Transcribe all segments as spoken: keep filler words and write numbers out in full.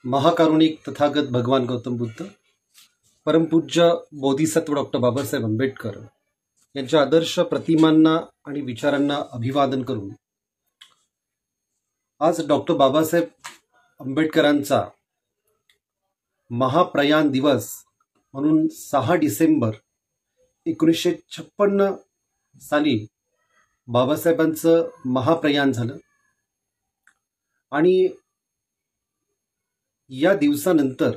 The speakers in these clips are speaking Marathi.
महाकारुणिक तथागत भगवान गौतम बुद्ध, परमपूज्य बोधिसत्व डॉक्टर बाबासाहेब आंबेडकर यांच्या आदर्श प्रतिमांना आणि विचारांना अभिवादन करून आज डॉक्टर बाबासाहेब आंबेडकरांचा महाप्रयाण दिवस म्हणून सहा डिसेंबर एकोणीसशे छप्पन्न साली बाबासाहेबांचं महाप्रयाण झालं आणि या दिवसानंतर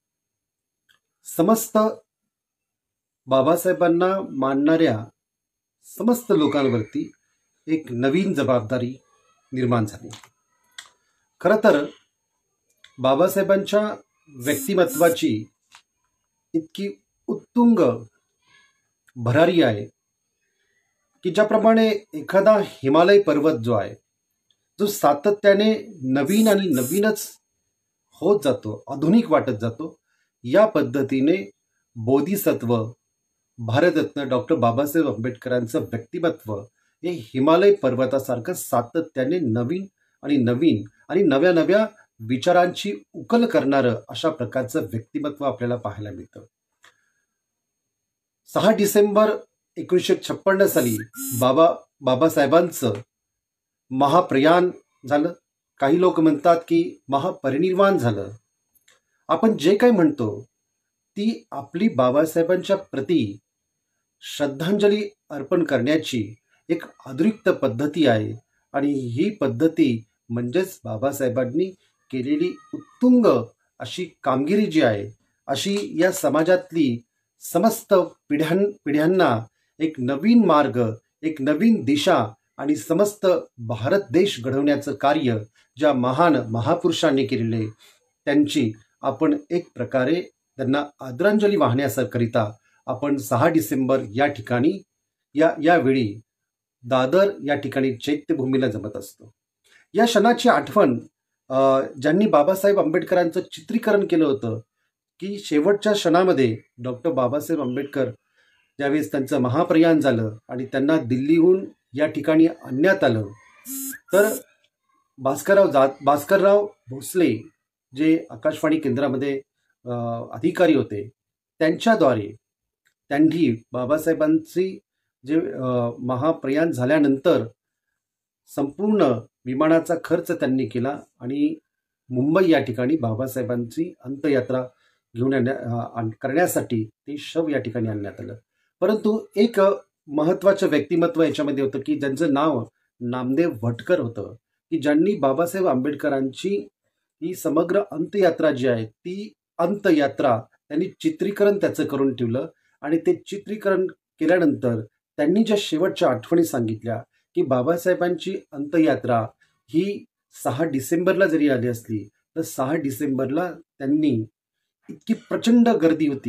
समस्त बाबासाहेबांना मानणाऱ्या समस्त लोकांवरती एक नवीन जबाबदारी निर्माण झाली. खरं तर बाबासाहेबांच्या व्यक्तिमत्वाची इतकी उत्तुंग भरारी आहे की ज्याप्रमाणे एखादा हिमालय पर्वत जो आहे, जो सातत्याने नवीन आणि नवीनच होत जातो, आधुनिक वाटत जातो, या पद्धतीने बोधिसत्व भारतरत्न डॉक्टर बाबासाहेब आंबेडकरांचं व्यक्तिमत्व हे हिमालय पर्वतासारखं सातत्याने नवीन आणि नवीन आणि नव्या नव्या विचारांची उकल करणारं अशा प्रकारचं व्यक्तिमत्व आपल्याला पाहायला मिळतं. सहा डिसेंबर एकोणीसशे छप्पन्न साली बाबा बाबासाहेबांचं महाप्रयाण झालं. काही लोक म्हणतात की महापरिनिर्वाण झालं. आपण जे काही म्हणतो ती आपली बाबासाहेबांच्या प्रती श्रद्धांजली अर्पण करण्याची एक अतिरिक्त पद्धती आहे आणि ही पद्धती म्हणजेच बाबासाहेबांनी केलेली उत्तुंग अशी कामगिरी जी आहे, अशी या समाजातली समस्त पिढ्यां पिढ्यांना एक नवीन मार्ग, एक नवीन दिशा आणि समस्त भारत देश घडवण्याचं कार्य ज्या महान महापुरुषांनी केलेले, त्यांची आपण एक प्रकारे त्यांना आदरांजली वाहण्याकरिता आपण सहा डिसेंबर या ठिकाणी या यावेळी दादर या ठिकाणी चैत्यभूमीला जमत असतो. या क्षणाची आठवण ज्यांनी बाबासाहेब आंबेडकरांचं चित्रीकरण केलं होतं की शेवटच्या क्षणामध्ये डॉक्टर बाबासाहेब आंबेडकर ज्यावेळेस त्यांचं महाप्रयाण झालं आणि त्यांना दिल्लीहून या ठिकाणी आणण्यात आलं, तर भास्करराव जा भास्करराव भोसले जे आकाशवाणी केंद्रामध्ये अधिकारी होते, त्यांच्याद्वारे त्यांनी बाबासाहेबांची जे महाप्रयाण झाल्यानंतर संपूर्ण विमानाचा खर्च त्यांनी केला आणि मुंबई या ठिकाणी बाबासाहेबांची अंत्ययात्रा घेऊन येण्या करण्यासाठी ते शव या ठिकाणी आणण्यात आलं. परंतु एक महत्त्वाचं व्यक्तिमत्व याच्यामध्ये होतं की ज्यांचं नाव नामदेव भटकर होतं, की ज्यांनी बाबासाहेब आंबेडकरांची ही समग्र अंत्ययात्रा जी आहे ती अंत्ययात्रा त्यांनी चित्रीकरण त्याचं करून ठेवलं आणि ते चित्रीकरण केल्यानंतर त्यांनी ज्या शेवटच्या आठवणी सांगितल्या की बाबासाहेबांची अंत्ययात्रा ही सहा डिसेंबरला जरी आली असली तर सहा डिसेंबरला त्यांनी इतकी प्रचंड गर्दी होती.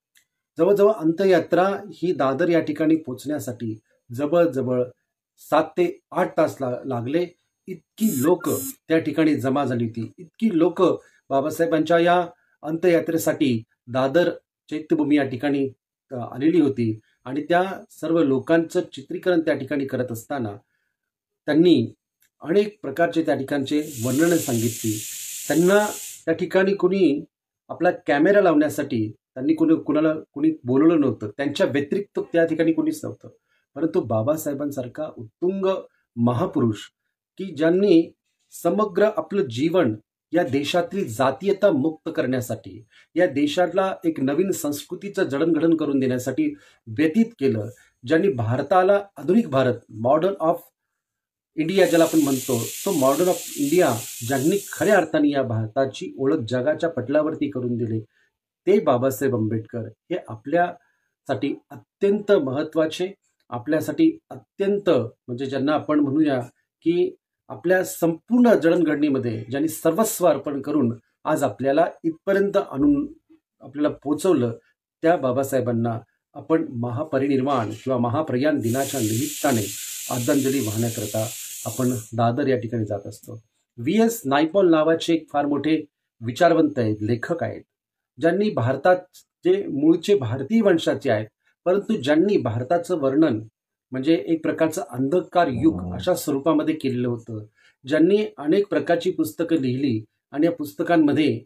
जवळजवळ अंत्ययात्रा ही दादर या ठिकाणी पोचण्यासाठी जवळजवळ सात ते आठ तास ला लागले. इतकी लोक त्या ठिकाणी जमा झाली होती, इतकी लोक बाबासाहेबांच्या या अंत्ययात्रेसाठी दादर चैत्यभूमी या ठिकाणी आलेली होती आणि त्या सर्व लोकांचं चित्रीकरण त्या ठिकाणी करत असताना त्यांनी अनेक प्रकारचे त्या ठिकाणचे वर्णनं सांगितली. त्यांना त्या ठिकाणी कुणी आपला कॅमेरा लावण्यासाठी त्यांनी कुणी कुणाला कुणी बोलवलं नव्हतं, त्यांच्या व्यतिरिक्त त्या ठिकाणी कुणीच नव्हतं. परंतु बाबासाहेबांसारखा उत्तुंग महापुरुष की ज्यांनी समग्र आपलं जीवन या देशातली जातीयता मुक्त करण्यासाठी, या देशातला एक नवीन संस्कृतीचं जडणघडण करून देण्यासाठी व्यतीत केलं, ज्यांनी भारताला आधुनिक भारत मॉडर्न ऑफ इंडिया ज्याला आपण म्हणतो, तो मॉडर्न ऑफ इंडिया ज्यांनी खऱ्या अर्थाने या भारताची ओळख जगाच्या पटलावरती करून दिली, ते बाबासाहेब आंबेडकर हे आपल्यासाठी अत्यंत महत्त्वाचे, आपल्यासाठी अत्यंत म्हणजे ज्यांना आपण म्हणूया की आपल्या संपूर्ण जडणघडणीमध्ये ज्यांनी सर्वस्व अर्पण करून आज आपल्याला इथपर्यंत आणून आपल्याला पोचवलं, त्या बाबासाहेबांना आपण महापरिनिर्वाण किंवा महाप्रयाण दिनाच्या निमित्ताने आदरांजली वाहण्याकरता आपण दादर या ठिकाणी जात असतो. व्ही एस नायपॉल नावाचे एक फार मोठे विचारवंत आहेत, लेखक आहेत, ज्यांनी भारतात जे मूळचे भारतीय वंशाचे आहेत परंतु ज्यांनी भारताचं वर्णन म्हणजे एक प्रकारचं अंधकार युग अशा स्वरूपामध्ये केलेलं होतं, ज्यांनी अनेक प्रकारची पुस्तकं लिहिली आणि या पुस्तकांमध्ये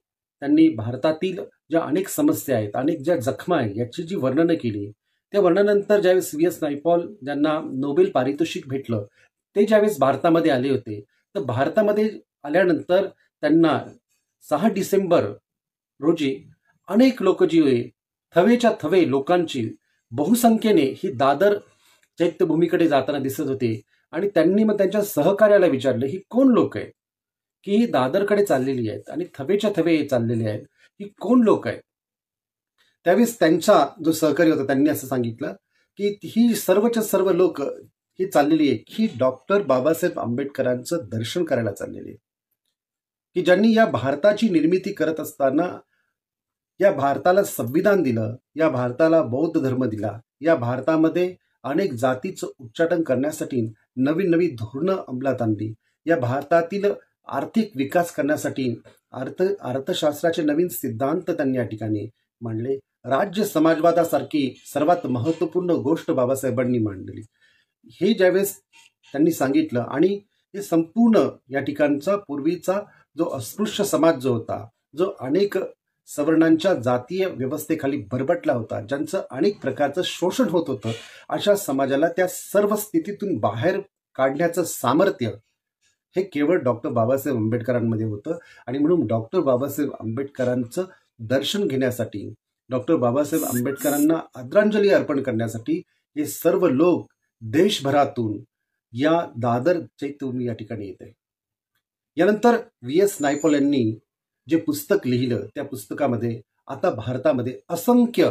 त्यांनी भारतातील ज्या अनेक समस्या आहेत, अनेक ज्या जखमा आहेत, याची जी वर्णनं केली, त्या वर्णनानंतर ज्यावेळेस व्ही एस नायपॉल ज्यांना नोबेल पारितोषिक भेटलं, ते ज्यावेळेस भारतामध्ये आले होते, तर भारतामध्ये आल्यानंतर त्यांना सहा डिसेंबर रोजी अनेक लोक जी आहे, थवेच्या थवे लोकांची बहुसंख्येने ही दादर चैत्यभूमीकडे जाताना दिसत होते. आणि त्यांनी मग त्यांच्या सहकार्याला विचारलं, ही कोण लोक आहेत की ही दादरकडे चाललेली आहेत आणि थवेच्या थवे चाललेले आहेत, ही कोण लोक आहेत? त्यावेळेस त्यांचा जो सहकारी होता त्यांनी असं सांगितलं की ही सर्वच्या सर्व लोक ही चाललेली आहे ही डॉक्टर बाबासाहेब आंबेडकरांचं दर्शन करायला चाललेली आहे, की ज्यांनी या भारताची निर्मिती करत असताना या भारताला संविधान दिलं, या भारताला बौद्ध धर्म दिला, या भारतामध्ये अनेक जातीचं उच्चाटन करण्यासाठी नवीन नवीन धोरणं अंमलात आणली, या भारतातील आर्थिक विकास करण्यासाठी अर्थ अर्थशास्त्राचे नवीन सिद्धांत त्यांनी या ठिकाणी मांडले. राज्य समाजवादासारखी सर्वात महत्त्वपूर्ण गोष्ट बाबासाहेबांनी मांडली. हे ज्यावेळेस त्यांनी सांगितलं आणि हे संपूर्ण या ठिकाणचा पूर्वीचा जो अस्पृश्य समाज जो होता, जो अनेक सवर्णांच्या जातीय व्यवस्थेखाली बरबटला होता, ज्यांचं अनेक प्रकारचं शोषण होत होतं, अशा समाजाला त्या सर्व स्थितीतून बाहेर काढण्याचं सामर्थ्य हे केवळ डॉक्टर बाबासाहेब आंबेडकरांमध्ये होतं. आणि म्हणून डॉक्टर बाबासाहेब आंबेडकरांचं दर्शन घेण्यासाठी, डॉक्टर बाबासाहेब आंबेडकरांना आदरांजली अर्पण करण्यासाठी हे सर्व लोक देशभरातून या दादर चैत्यभूमी या ठिकाणी येत आहे. यानंतर व्ही एस नायपॉल यांनी जे पुस्तक लिहिलं, त्या पुस्तकामध्ये आता भारतामध्ये असंख्य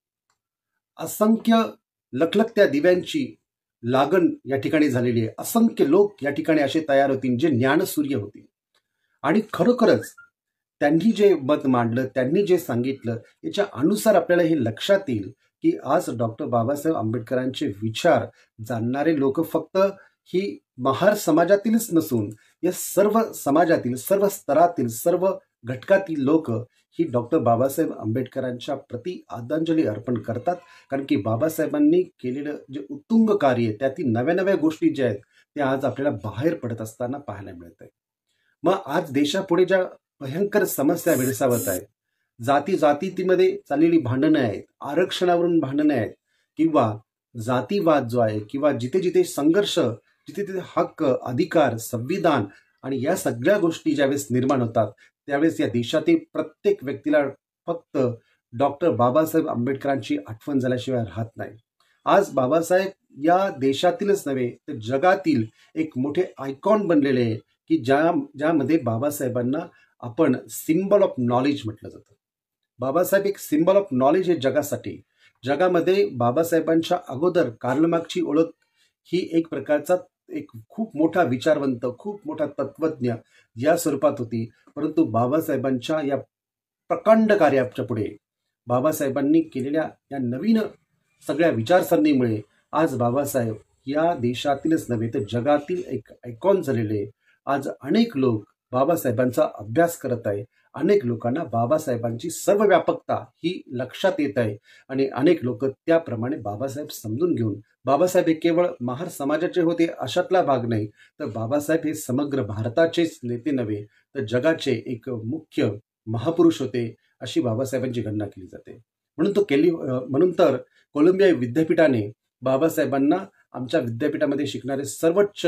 असंख्य लखलखत्या दिव्यांची लागण या ठिकाणी झालेली आहे. असंख्य लोक या ठिकाणी असे तयार होतील जे ज्ञानसूर्य होतील. आणि खरोखरच त्यांनी जे मत मांडलं, त्यांनी जे सांगितलं, याच्या अनुसार आपल्याला हे लक्षात येईल की आज डॉक्टर बाबासाहेब आंबेडकरांचे विचार जाणणारे लोक फक्त ही महार समाजातीलच नसून या सर्व समाजातील, सर्व स्तरातील, सर्व घटकातील लोक ही डॉक्टर बाबासाहेब आंबेडकरांच्या प्रति आदरांजली अर्पण करतात. कारण की बाबासाहेबांनी केलेलं जे उत्तुंग कार्य, त्यातील नव्या नव्या गोष्टी ज्या आहेत त्या आज आपल्याला बाहेर पडत असताना पाहायला मिळत आहे. मग आज देशापुढे ज्या भयंकर समस्या भेडसावत आहेत, जाती जातीमध्ये चाललेली भांडणं आहेत, आरक्षणावरून भांडणं आहेत, किंवा जातीवाद जो आहे, किंवा जिथे जिथे संघर्ष, जिथे तिथे हक्क, अधिकार, संविधान आणि या सगळ्या गोष्टी ज्यावेळेस निर्माण होतात, त्यावेळेस या देशातील प्रत्येक व्यक्तीला फक्त डॉक्टर बाबासाहेब आंबेडकरांची आठवण झाल्याशिवाय राहत नाही. आज बाबासाहेब या देशातीलच नव्हे तर जगातील एक मोठे आयकॉन बनलेले आहे, की ज्या ज्यामध्ये बाबासाहेबांना आपण सिम्बॉल ऑफ नॉलेज म्हटलं जातं. बाबासाहेब एक सिम्बॉल ऑफ नॉलेज आहे जगासाठी. जगामध्ये बाबासाहेबांच्या अगोदर कार्ल मार्क्सची ओळख ही एक प्रकारचा एक खूप मोठा विचारवंत, खूप मोठा तत्वज्ञ या स्वरूपात होती. परंतु बाबासाहेबांच्या या प्रकांड कार्याच्या पुढे, बाबासाहेबांनी केलेल्या या नवीन सगळ्या विचारसरणीमुळे आज बाबासाहेब या देशातीलच नव्हे तर जगातील एक आयकॉन झालेले. आज अनेक लोक बाबासाहेबांचा अभ्यास करत आहे, अनेक लोकांना बाबासाहेबांची सर्व व्यापकता ही लक्षात येत आहे आणि अनेक लोक त्याप्रमाणे बाबासाहेब समजून घेऊन, बाबासाहेब हे केवळ महार समाजाचे होते अशातला भाग नाही, तर बाबासाहेब हे समग्र भारताचेच नेते नव्हे तर जगाचे एक मुख्य महापुरुष होते, अशी बाबासाहेबांची गणना केली जाते. म्हणून तो केली म्हणून तर कोलंबिया विद्यापीठाने बाबासाहेबांना आमच्या विद्यापीठामध्ये शिकणारे सर्वोच्च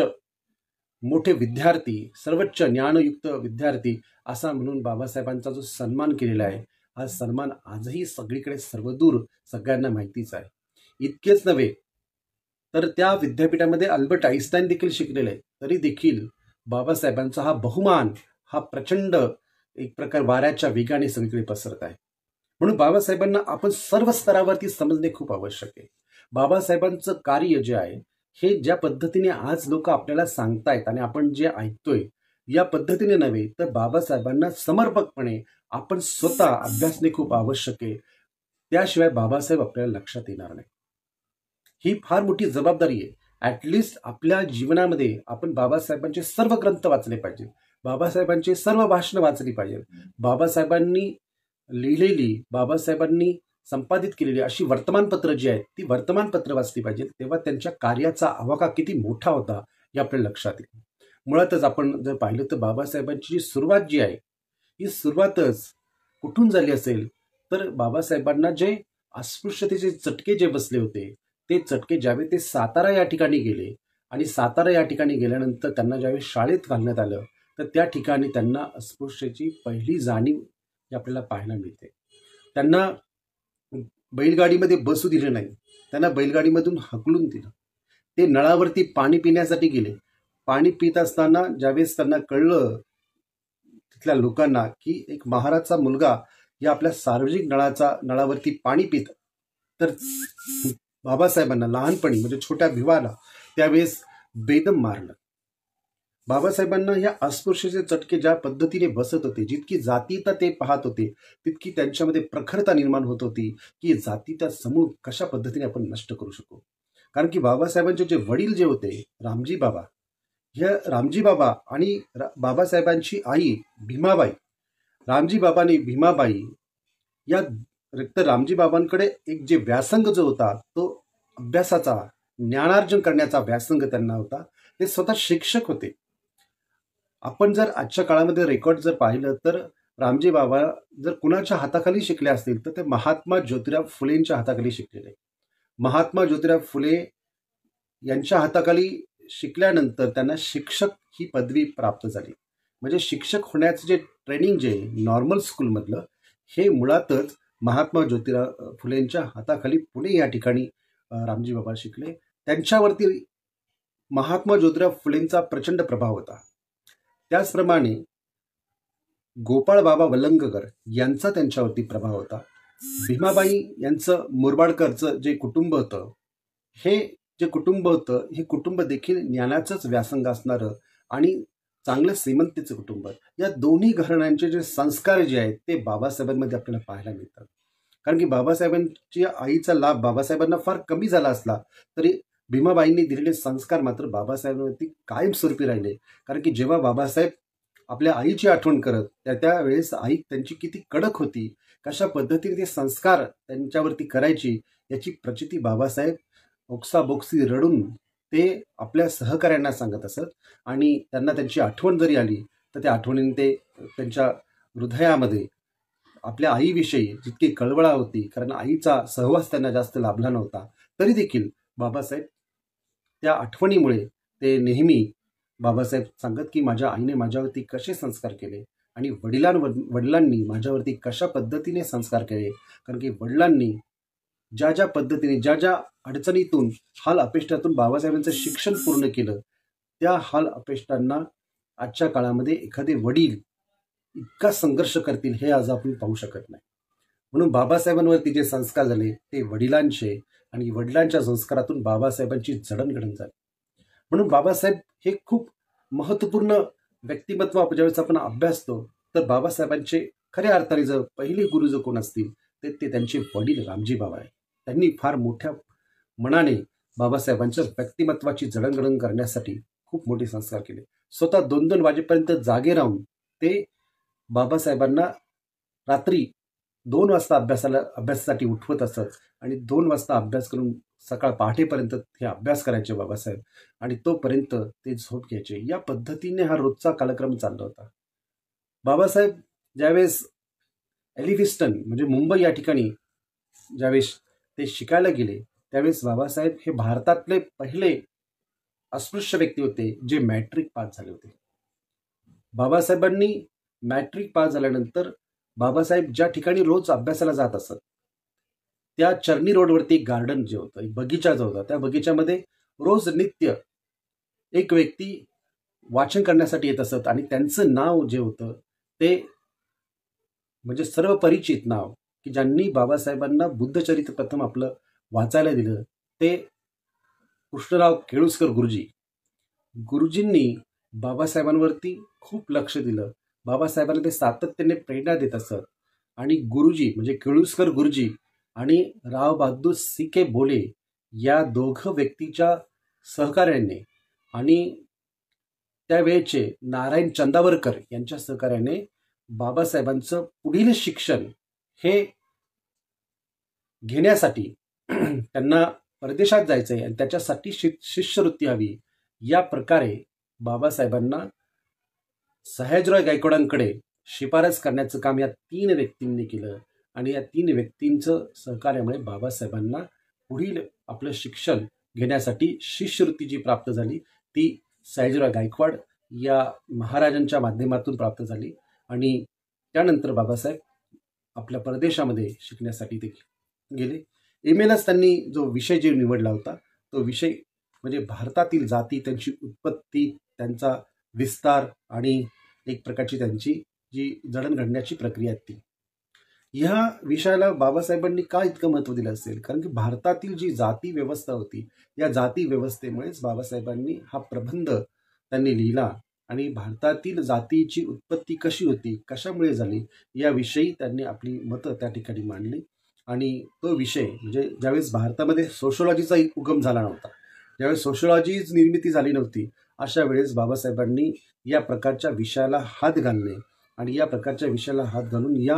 मोठे विद्यार्थी, सर्वोच्च ज्ञानयुक्त विद्यार्थी असा म्हणून बाबासाहेबांचा जो सन्मान केलेला आहे, हा सन्मान आजही सगळीकडे सर्वदूर सगळ्यांना माहितीच आहे. इतकेच नव्हे तर त्या विद्यापीठामध्ये अल्बर्ट आईन्स्टाईन देखील शिकलेले आहे, तरी देखील बाबासाहेबांचा हा बहुमान हा प्रचंड एक प्रकार वाऱ्याच्या वेगाने सगळीकडे पसरत आहे. म्हणून बाबासाहेबांना आपण सर्व स्तरावरती समजणे खूप आवश्यक आहे. बाबासाहेबांचं कार्य जे आहे हे ज्या पद्धतीने आज लोक आपल्याला सांगतायत आणि आपण जे ऐकतोय या पद्धतीने नव्हे तर बाबासाहेबांना समर्पकपणे आपण स्वतः अभ्यासणे खूप आवश्यक आहे. त्याशिवाय बाबासाहेब आपल्याला लक्षात येणार नाही. ही फार मोठी जबाबदारी आहे. ॲटलिस्ट आपल्या जीवनामध्ये आपण बाबासाहेबांचे सर्व ग्रंथ वाचले पाहिजे, बाबासाहेबांचे सर्व भाषणं वाचली पाहिजे, बाबासाहेबांनी लिहिलेली, बाबासाहेबांनी संपादित केलेली अशी वर्तमानपत्र जी आहेत ती वर्तमानपत्र वाचली पाहिजे. तेव्हा त्यांच्या कार्याचा आवाका किती मोठा होता हे आपल्या लक्षात येईल. मुळातच आपण जर पाहिलं तर बाबासाहेबांची जी सुरुवात जी आहे ही सुरुवातच कुठून झाली असेल तर बाबासाहेबांना जे अस्पृश्यतेचे चटके जे बसले होते ते चटके ज्यावेळी ते सातारा या ठिकाणी गेले आणि सातारा या ठिकाणी गेल्यानंतर त्यांना ज्यावेळी शाळेत घालण्यात आलं तर त्या ठिकाणी त्यांना अस्पृश्यतेची पहिली जाणीव ही आपल्याला पाहायला मिळते. त्यांना बैलगाडीमध्ये बसू दिले नाही, त्यांना बैलगाडीमधून हकलून दिलं. ते नळावरती पाणी पिण्यासाठी गेले. पाणी पित असताना ज्यावेळेस त्यांना कळलं तिथल्या लोकांना की एक महाराजचा मुलगा या आपल्या सार्वजनिक नळाचा नळावरती पाणी पित, तर बाबासाहेबांना लहानपणी म्हणजे छोट्या भिवाला त्यावेळेस बेदम मारलं. बाबासाहेबांना या अस्पृश्यतेचे चटके ज्या पद्धतीने बसत होते, जितकी जातीयता ते पाहत होते तितकी त्यांच्यामध्ये प्रखरता निर्माण होत होती की जातीचा समूळ कशा पद्धतीने आपण नष्ट करू शकू. कारण की बाबासाहेबांचे जे वडील जे होते रामजी बाबा, ह्या रामजी बाबा आणि बाबासाहेबांची आई भीमाबाई, रामजी बाबांनी भीमाबाई या तर रामजी बाबांकडे एक जे व्यासंग जो होता तो अभ्यासाचा ज्ञानार्जन करण्याचा व्यासंग त्यांना होता. ते स्वतः शिक्षक होते. आपण जर आजच्या काळामध्ये रेकॉर्ड जर पाहिलं तर रामजी बाबा जर कुणाच्या हाताखाली शिकले असतील तर ते महात्मा ज्योतिराव फुलेंच्या हाताखाली शिकलेले. महात्मा ज्योतिराव फुले यांच्या हाताखाली शिकल्यानंतर त्यांना शिक्षक ही पदवी प्राप्त झाली. म्हणजे शिक्षक होण्याचं जे ट्रेनिंग जे नॉर्मल स्कूलमधलं हे मुळातच महात्मा ज्योतिराव फुलेंच्या हाताखाली पुणे या ठिकाणी रामजी बाबा शिकले. त्यांच्यावरती महात्मा ज्योतिराव फुलेंचा प्रचंड प्रभाव होता. त्याचप्रमाणे गोपाळ बाबा वलंगकर यांचा त्यांच्यावरती प्रभाव होता. भीमाबाई यांचं मुरबाडकरचं जे कुटुंब होतं, हे जे कुटुंब होतं हे कुटुंब देखील ज्ञानाचंच व्यासंग असणारं आणि चांगलं श्रीमंतीचं कुटुंब. या दोन्ही घराण्यांचे जे संस्कार जे आहेत ते बाबासाहेबांमध्ये आपल्याला पाहायला मिळतात. कारण की बाबासाहेबांच्या आईचा लाभ बाबासाहेबांना फार कमी झाला असला तरी भीमाबाईंनी दिलेले संस्कार मात्र बाबासाहेबांवरती कायमस्वरूपी राहिले. कारण की जेव्हा बाबासाहेब आपल्या आईची आठवण करत त्या त्यावेळेस आई त्यांची किती कडक होती, कशा पद्धतीने ते संस्कार त्यांच्यावरती करायची याची प्रचिती बाबासाहेब ओक्साबोक्सी रडून ते आपल्या सहकाऱ्यांना सांगत असत. आणि त्यांना त्यांची आठवण जरी आली तर त्या आठवणीने ते त्यांच्या हृदयामध्ये आपल्या आईविषयी जितकी कळवळा होती, कारण आईचा सहवास त्यांना जास्त लाभला नव्हता, तरी देखील बाबासाहेब त्या आठवणीमुळे ते नेहमी बाबासाहेब सांगत की माझ्या आईने माझ्यावरती कसे संस्कार केले आणि वडिलांवर वडिलांनी माझ्यावरती कशा पद्धतीने संस्कार केले. कारण की वडिलांनी ज्या ज्या पद्धतीने ज्या ज्या अडचणीतून हाल अपेष्टातून बाबासाहेबांचं शिक्षण पूर्ण केलं, त्या हाल अपेष्टांना आजच्या काळामध्ये एखादे वडील इतका संघर्ष करतील हे आज आपण पाहू शकत नाही. म्हणून बाबासाहेबांवरती जे संस्कार झाले ते वडिलांचे आणि वडिलांच्या संस्कारातून बाबासाहेबांची जडणघडण झाली. म्हणून बाबासाहेब हे खूप महत्त्वपूर्ण व्यक्तिमत्व ज्यावेळेस आपण अभ्यासतो तर बाबासाहेबांचे खऱ्या अर्थाने जर पहिले गुरु जर कोण असतील तर ते त्यांचे वडील रामजी बाबा आहे. त्यांनी फार मोठ्या मनाने बाबासाहेबांच्या व्यक्तिमत्वाची जडणघडण करण्यासाठी खूप मोठे संस्कार केले. स्वतः दोन दोन वाजेपर्यंत जागे राहून ते बाबासाहेबांना रात्री दोन वाजता अभ्यासाला अभ्यासासाठी उठवत असत आणि दोन वाजता अभ्यास करून सकाळ पहाटेपर्यंत हे अभ्यास करायचे बाबासाहेब आणि तोपर्यंत ते झोप घ्यायचे. या पद्धतीने हा रोजचा कालक्रम चालला होता. बाबासाहेब ज्यावेळेस एलिव्हिस्टन म्हणजे मुंबई या ठिकाणी ज्यावेळेस ते शिकायला गेले त्यावेळेस बाबासाहेब हे भारतातले पहिले अस्पृश्य व्यक्ती होते जे मॅट्रिक पास झाले होते. बाबासाहेबांनी मॅट्रिक पास झाल्यानंतर बाबासाहेब ज्या ठिकाणी रोज अभ्यासाला जात असत त्या चर्नी रोडवरती एक गार्डन जे होतं, एक बगीचा जो होता, त्या बगीच्यामध्ये रोज नित्य एक व्यक्ती वाचन करण्यासाठी येत असत आणि त्यांचं नाव जे होतं ते म्हणजे सर्व परिचित नाव की ज्यांनी बाबासाहेबांना बुद्धचरित्र प्रथम आपलं वाचायला दिलं ते कृष्णराव केळुस्कर गुरुजी. गुरुजींनी बाबासाहेबांवरती खूप लक्ष दिलं. बाबासाहेबांना ते सातत्याने प्रेरणा देत असत आणि गुरुजी म्हणजे केळुस्कर गुरुजी आणि राव बहादूर सिके बोले या दोघं व्यक्तीच्या सहकार्याने आणि त्यावेळेचे नारायण चंदावरकर यांच्या सहकार्याने बाबासाहेबांचं पुढील शिक्षण हे घेण्यासाठी त्यांना परदेशात जायचंय आणि त्याच्यासाठी शि शिष्यवृत्ती हवी या प्रकारे बाबासाहेबांना सयाजीराव गायकवाडांकडे शिफारस करण्याचं काम या तीन व्यक्तींनी केलं आणि या तीन व्यक्तींचं सहकार्यामुळे बाबासाहेबांना पुढील आपलं शिक्षण घेण्यासाठी शिष्यवृत्ती जी प्राप्त झाली ती सयाजीराव गायकवाड या महाराजांच्या माध्यमातून प्राप्त झाली आणि त्यानंतर बाबासाहेब आपल्या परदेशामध्ये शिकण्यासाठी ते गेले. एम एलाच त्यांनी जो विषय जे निवडला होता तो विषय म्हणजे भारतातील जाती, त्यांची उत्पत्ती, त्यांचा विस्तार आणि एक प्रकारची त्यांची जी जडणघडण्याची प्रक्रिया ती. ह्या विषयाला बाबासाहेबांनी का इतकं महत्त्व दिलं असेल? कारण की भारतातील जी जाती व्यवस्था होती या जाती व्यवस्थेमुळेच बाबासाहेबांनी हा प्रबंध त्यांनी लिहिला आणि भारतातील जातीची उत्पत्ती कशी होती, कशामुळे झाली याविषयी त्यांनी आपली मतं त्या ठिकाणी मांडली. आणि तो विषय म्हणजे ज्यावेळेस भारतामध्ये सोशोलॉजीचा उगम झाला नव्हता, ज्यावेळेस सोशोलॉजीच निर्मिती झाली नव्हती, अशा वेळेस बाबासाहेबांनी या प्रकारच्या विषयाला हात घालणे आणि या प्रकारच्या विषयाला हात घालून या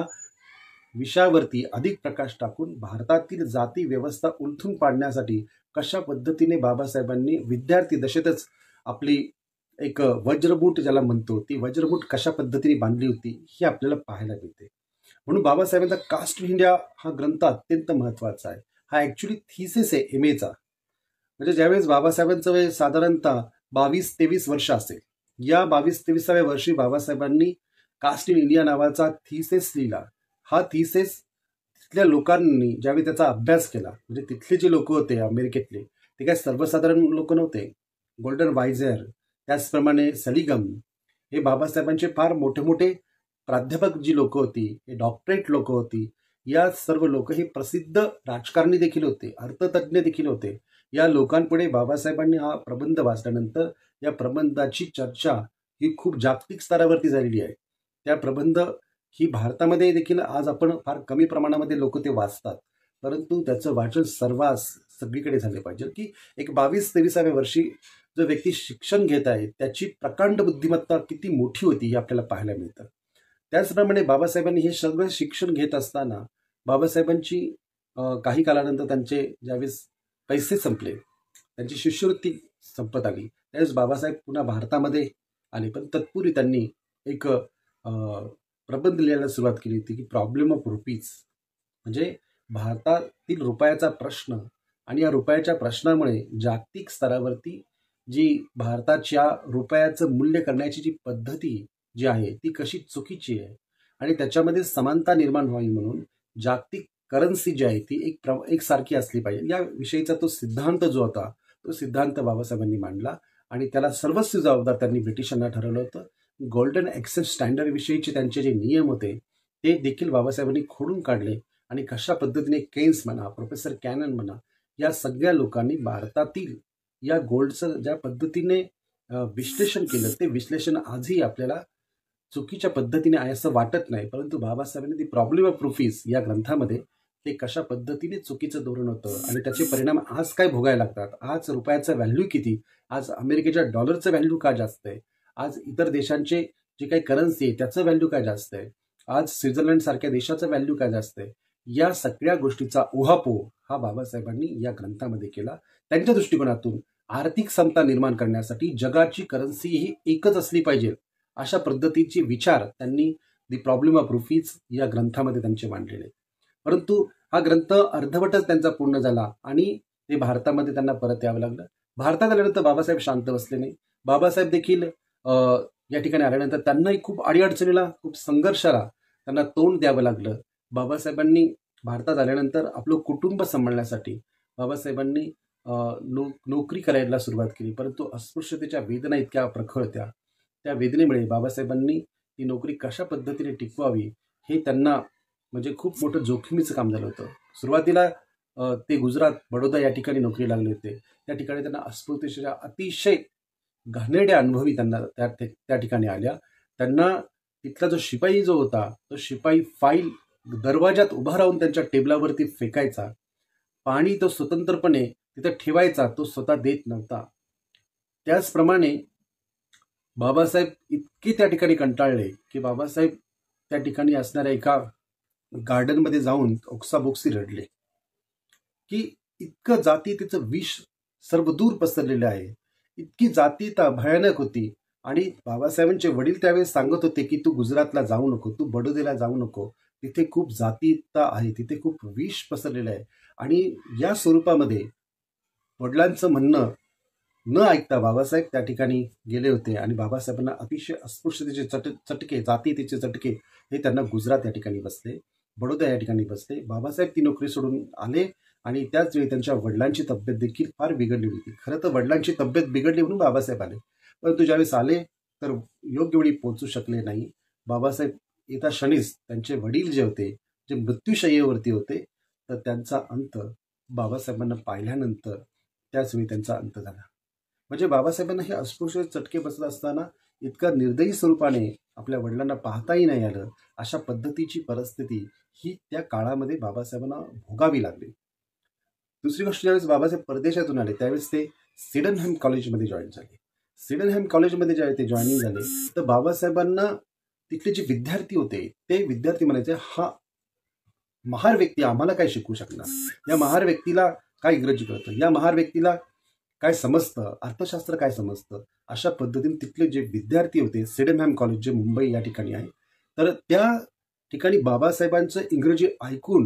विषयावरती अधिक प्रकाश टाकून भारतातील जाती व्यवस्था उलथून पाडण्यासाठी कशा पद्धतीने बाबासाहेबांनी विद्यार्थी दशेतच आपली एक वज्रमूठ ज्याला म्हणतो ती वज्रमूठ कशा पद्धतीने बांधली होती हे आपल्याला पाहायला मिळते. म्हणून बाबासाहेबांचा कास्ट ऑफ इंडिया हा ग्रंथ अत्यंत महत्त्वाचा आहे. हा ॲक्च्युली थिसिस आहे एम एचा. म्हणजे ज्यावेळेस बाबासाहेबांचं वय साधारणतः बावीस तेवीस वर्ष असेल, या बावीस तेविसाव्या वर्षी बाबासाहेबांनी कास्ट इन इंडिया नावाचा थिसेस लिहिला. हा थिसेस तिथल्या लोकांनी ज्यावेळी त्याचा अभ्यास केला, म्हणजे तिथले जे लोक होते अमेरिकेतले ते काय सर्वसाधारण लोक नव्हते. गोल्डन वायझर, त्याचप्रमाणे सलिगम हे बाबासाहेबांचे फार मोठे मोठे प्राध्यापक जी लोक होती, हे डॉक्टरेट लोक होती. या सर्व लोक हे प्रसिद्ध राजकारणी देखील होते, अर्थतज्ञ देखील होते. या लोकांपुढे बाबासाहेबांनी हा प्रबंध वाचल्यानंतर या प्रबंधाची चर्चा ही खूप जागतिक स्तरावरती झालेली आहे. त्या प्रबंध ही भारतामध्ये देखील आज आपण फार कमी प्रमाणामध्ये लोक ते वाचतात, परंतु त्याचं वाचन सर्वांस सगळीकडे झाले पाहिजे की एक बावीस तेविसाव्या वर्षी जो व्यक्ती शिक्षण घेत आहे त्याची प्रकांड बुद्धिमत्ता किती मोठी होती हे आपल्याला पाहायला मिळतं. त्याचप्रमाणे बाबासाहेबांनी हे सगळं शिक्षण घेत असताना बाबासाहेबांची काही कालानंतर त्यांचे ज्यावेळेस पैसे संपले, त्यांची शिष्यवृत्ती संपत आली, त्यावेळेस बाबासाहेब पुन्हा भारतामध्ये आले. पण तत्पूर्वी त्यांनी एक प्रबंध लिहायला सुरुवात केली होती की प्रॉब्लेम ऑफ रुपीज, म्हणजे भारतातील रुपयाचा प्रश्न आणि या रुपयाच्या प्रश्नामुळे जागतिक स्तरावरती जी भारताच्या रुपयाचं मूल्य करण्याची जी पद्धती जी आहे ती कशी चुकीची आहे आणि त्याच्यामध्ये समानता निर्माण व्हावी म्हणून जागतिक करन्सी जी आहे ती एक प्र एक सारखी असली पाहिजे या विषयीचा तो सिद्धांत जो होता तो सिद्धांत बाबासाहेबांनी मांडला आणि त्याला सर्वस्व जबाबदार त्यांनी ब्रिटिशांना ठरवलं होतं. गोल्डन एक्सचेंज स्टँडर्ड विषयीचे त्यांचे जे नियम होते ते देखील बाबासाहेबांनी खोडून काढले आणि कशा पद्धतीने केन्स म्हणा, प्रोफेसर कॅनन म्हणा, या सगळ्या लोकांनी भारतातील या गोल्डचं ज्या पद्धतीने विश्लेषण केलं ते विश्लेषण आजही आपल्याला चुकीच्या पद्धतीने आहे असं वाटत नाही, परंतु बाबासाहेबांनी दी प्रॉब्लेम ऑफ रुपीज या ग्रंथामध्ये ते कशा पद्धतीने चुकीचं धोरण होतं आणि त्याचे परिणाम आज काय भोगायला लागतात. आज रुपयाचं व्हॅल्यू किती, आज अमेरिकेच्या डॉलरचं व्हॅल्यू का जास्त आहे, आज इतर देशांचे जे काही करन्सी आहे त्याचं व्हॅल्यू काय जास्त आहे, आज स्वित्झर्लंड सारख्या देशाचं व्हॅल्यू काय जास्त आहे, या सगळ्या गोष्टीचा उहापोह हा बाबासाहेबांनी या ग्रंथामध्ये केला. त्यांच्या दृष्टिकोनातून आर्थिक समता निर्माण करण्यासाठी जगाची करन्सी ही एकच असली पाहिजे अशा पद्धतीचे विचार त्यांनी दी प्रॉब्लेम ऑफ रुपीज या ग्रंथामध्ये त्यांचे मांडलेले. परंतु हा ग्रंथ अर्धवटच त्यांचा पूर्ण झाला आणि ते भारतामध्ये त्यांना परत यावं लागलं. भारतात आल्यानंतर बाबासाहेब शांत बसले नाही. बाबासाहेब देखील या ठिकाणी आल्यानंतर त्यांनाही खूप अडीअडचणीला, खूप संघर्षाला त्यांना तोंड द्यावं लागलं. बाबासाहेबांनी भारतात आल्यानंतर आपलं कुटुंब सांभाळण्यासाठी बाबासाहेबांनी नो नोकरी करायला सुरुवात केली, परंतु अस्पृश्यतेच्या वेदना इतक्या प्रखळ होत्या. त्या वेदनेमुळे बाबासाहेबांनी ती नोकरी कशा पद्धतीने टिकवावी हे त्यांना म्हणजे खूप मोठं जोखमीचं काम झालं होतं. सुरुवातीला ते गुजरात, बडोदा या ठिकाणी नोकरी लागले होते. त्या ठिकाणी त्यांना अस्पृश्यतेच्या अतिशय घाणेरड्या अनुभवी त्यांना त्या त्या ठिकाणी आल्या. त्यांना तिथला जो शिपाई जो होता तो शिपाई फाईल दरवाजात उभा राहून त्यांच्या टेबलावरती फेकायचा, पाणी तो स्वतंत्रपणे तिथं ठेवायचा, तो स्वतः देत नव्हता. त्याचप्रमाणे बाबासाहेब इतके त्या ठिकाणी कंटाळले की बाबासाहेब त्या ठिकाणी असणाऱ्या एका गार्डनमध्ये जाऊन ओक्साबोक्सी रडले की इतकं जातीतेचं विष सर्वदूर पसरलेलं आहे, इतकी जातीयता भयानक होती आणि बाबासाहेबांचे वडील त्यावेळेस सांगत होते की तू गुजरातला जाऊ नको, तू बडोद्याला जाऊ नको, तिथे खूप जातीयता आहे, तिथे खूप विष पसरलेलं आहे. आणि या स्वरूपामध्ये वडिलांचं म्हणणं न ऐकता बाबासाहेब त्या ठिकाणी गेले होते आणि बाबासाहेबांना अतिशय अस्पृश्यतेचे चट चटके जातीयतेचे चटके हे त्यांना गुजरात या ठिकाणी बसले, बडोदा या ठिकाणी बसले. बाबासाहेब ती नोकरी सोडून आले आणि त्याच वेळी त्यांच्या वडिलांची तब्येत देखील फार बिघडली होती. खरं तर वडिलांची तब्येत बिघडली म्हणून बाबासाहेब आले, परंतु ज्यावेळेस आले तर योग्य वेळी पोहोचू शकले नाही. बाबासाहेब येत्या क्षणीच त्यांचे वडील जे होते, जे मृत्यूशय्येवरती होते, तर त्यांचा अंत बाबासाहेबांना पाहिल्यानंतर त्याच वेळी त्यांचा अंत झाला. म्हणजे बाबासाहेबांना हे अस्पृश्य चटके बसत असताना इतका निर्दयी स्वरूपाने आपल्या वडिलांना पाहताही नाही आलं, अशा पद्धतीची परिस्थिती ही त्या काळामध्ये बाबासाहेबांना भोगावी लागली. दुसरी गोष्ट, ज्यावेळेस बाबासाहेब परदेशातून आले त्यावेळेस ते सिडनहॅम कॉलेजमध्ये जॉईन झाले. सिडनहॅम कॉलेजमध्ये ज्यावेळेस ते जॉईनिंग झाले तर बाबासाहेबांना तिथले जे विद्यार्थी होते ते विद्यार्थी म्हणायचे, हा महार व्यक्ती आम्हाला काय शिकवू शकणार, या महार व्यक्तीला काय इंग्रजी कळतं, या महार व्यक्तीला काय समजतं, अर्थशास्त्र काय समजतं, अशा पद्धतीने तिथले जे विद्यार्थी होते, सिडनहॅम कॉलेज जे मुंबई या ठिकाणी आहे, तर त्या ठिकाणी बाबासाहेबांचं इंग्रजी ऐकून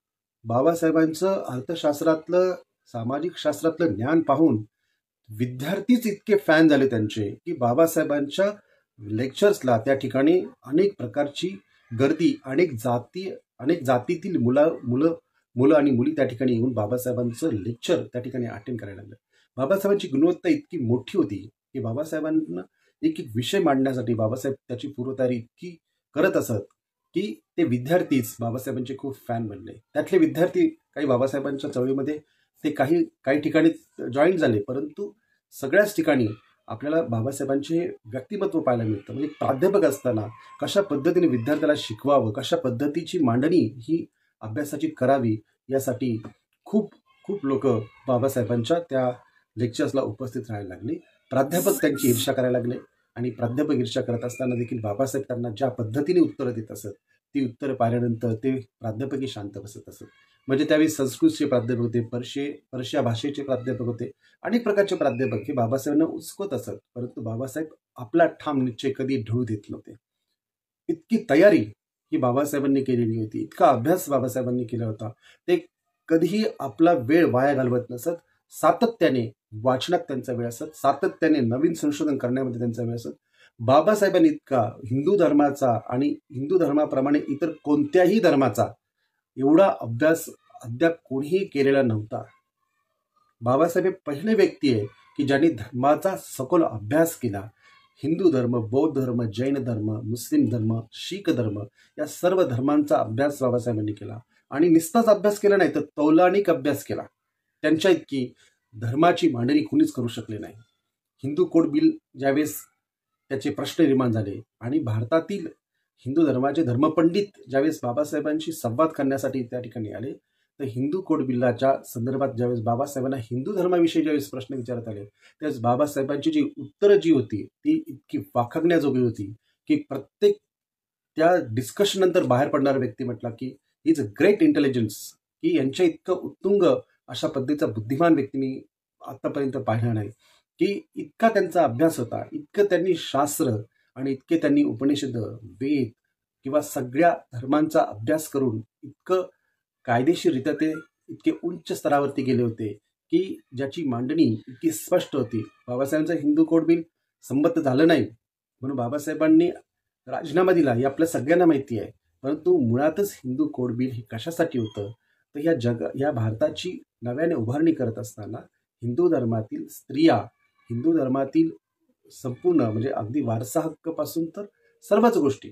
बाबासाहेबांचं अर्थशास्त्रातलं सामाजिक शास्त्रातलं ज्ञान पाहून विद्यार्थीच इतके फॅन झाले त्यांचे की बाबासाहेबांच्या लेक्चर्सला त्या ठिकाणी अनेक प्रकारची गर्दी, अनेक जाती अनेक जातीतील मुलं मुलं मुलं आणि मुली त्या ठिकाणी येऊन बाबासाहेबांचं लेक्चर त्या ठिकाणी अटेंड करायला लागलं. बाबासाहेबांची गुणवत्ता इतकी मोठी होती की बाबासाहेबांना एक एक विषय मांडण्यासाठी बाबासाहेब त्याची पूर्वतयारी इतकी करत असत की ते विद्यार्थीच बाबासाहेबांचे खूप फॅन बनले. त्यातले विद्यार्थी काही बाबासाहेबांच्या चळवळीमध्ये ते काही काही ठिकाणी जॉईन झाले, परंतु सगळ्याच ठिकाणी आपल्याला बाबासाहेबांचे व्यक्तिमत्व पाहायला मिळतं. म्हणजे प्राध्यापक असताना कशा पद्धतीने विद्यार्थ्याला शिकवावं, कशा पद्धतीची मांडणी ही अभ्यासाची करावी, यासाठी खूप खूप लोक बाबासाहेबांच्या त्या लेक्चर्सला उपस्थित राहायला लागले. प्राध्यापक त्यांची ईर्ष्या करायला लागले आणि प्राध्यापक ईर्ष्या करत असताना देखील बाबासाहेब त्यांना ज्या पद्धतीने उत्तरं देत असत ती उत्तरं पाहिल्यानंतर ते प्राध्यापकही शांत बसत असत. म्हणजे त्यावेळी संस्कृतचे प्राध्यापक होते, पर्शिय पर्शिया भाषेचे प्राध्यापक होते, अनेक प्रकारचे प्राध्यापक हे बाबासाहेबांना उचकत असत, परंतु बाबासाहेब आपला ठाम निश्चय कधी ढळू देत नव्हते. इतकी तयारी ही बाबासाहेबांनी केलेली होती, इतका अभ्यास बाबासाहेबांनी केला होता. ते कधीही आपला वेळ वाया घालवत नसत. सातत्याने वाचनात त्यांचा वेळ असत, सातत्याने नवीन संशोधन करण्यामध्ये त्यांचा वेळ असत. बाबासाहेबांनी इतका हिंदू धर्माचा आणि हिंदू धर्माप्रमाणे इतर कोणत्याही धर्माचा एवढा अभ्यास अद्याप कोणीही केलेला नव्हता. बाबासाहेब हे पहिले व्यक्ती आहे की ज्यांनी धर्माचा सखोल अभ्यास केला. हिंदू धर्म, बौद्ध धर्म, जैन धर्म, मुस्लिम धर्म, शीख धर्म, या सर्व धर्मांचा अभ्यास बाबासाहेबांनी केला. आणि नुसताच अभ्यास केला नाही तर तौलानिक अभ्यास केला. त्यांच्या इतकी धर्माची मांडणी कुणीच करू शकले नाही. हिंदू कोड बिल ज्यावेळेस त्याचे प्रश्न निर्माण झाले आणि भारतातील हिंदू धर्माचे धर्मपंडित ज्यावेळेस बाबासाहेबांशी संवाद करण्यासाठी त्या ठिकाणी आले, तर हिंदू कोड बिल्लाच्या संदर्भात ज्यावेळेस बाबासाहेबांना हिंदू धर्माविषयी ज्यावेळेस प्रश्न विचारत आले त्यावेळेस बाबासाहेबांची जी उत्तरं जी होती ती इतकी वाखाणण्याजोगी होती की प्रत्येक त्या डिस्कशन नंतर बाहेर पडणारा व्यक्ती म्हटला की इज अ ग्रेट इंटेलिजन्स, की यांच्या इतकं उत्तुंग अशा पद्धतीचा बुद्धिमान व्यक्ती मी आतापर्यंत पाहिला नाही, की इतका त्यांचा अभ्यास होता, इतकं त्यांनी शास्त्र आणि इतके त्यांनी उपनिषद, वेद किंवा सगळ्या धर्मांचा अभ्यास करून इतकं कायदेशीररित्या ते इतके उच्च स्तरावरती गेले होते की ज्याची मांडणी इतकी स्पष्ट होती. बाबासाहेबांचं हिंदू कोड बिल संमत झालं नाही म्हणून बाबासाहेबांनी राजीनामा दिला हे आपल्या सगळ्यांना माहिती आहे, परंतु मुळातच हिंदू कोड बिल हे कशासाठी होतं तर या जग या भारताची नव्याने उभारणी करत असताना हिंदू धर्मातील स्त्रिया, हिंदू धर्मातील संपूर्ण म्हणजे अगदी वारसा हक्कापासून तर सर्वच गोष्टी,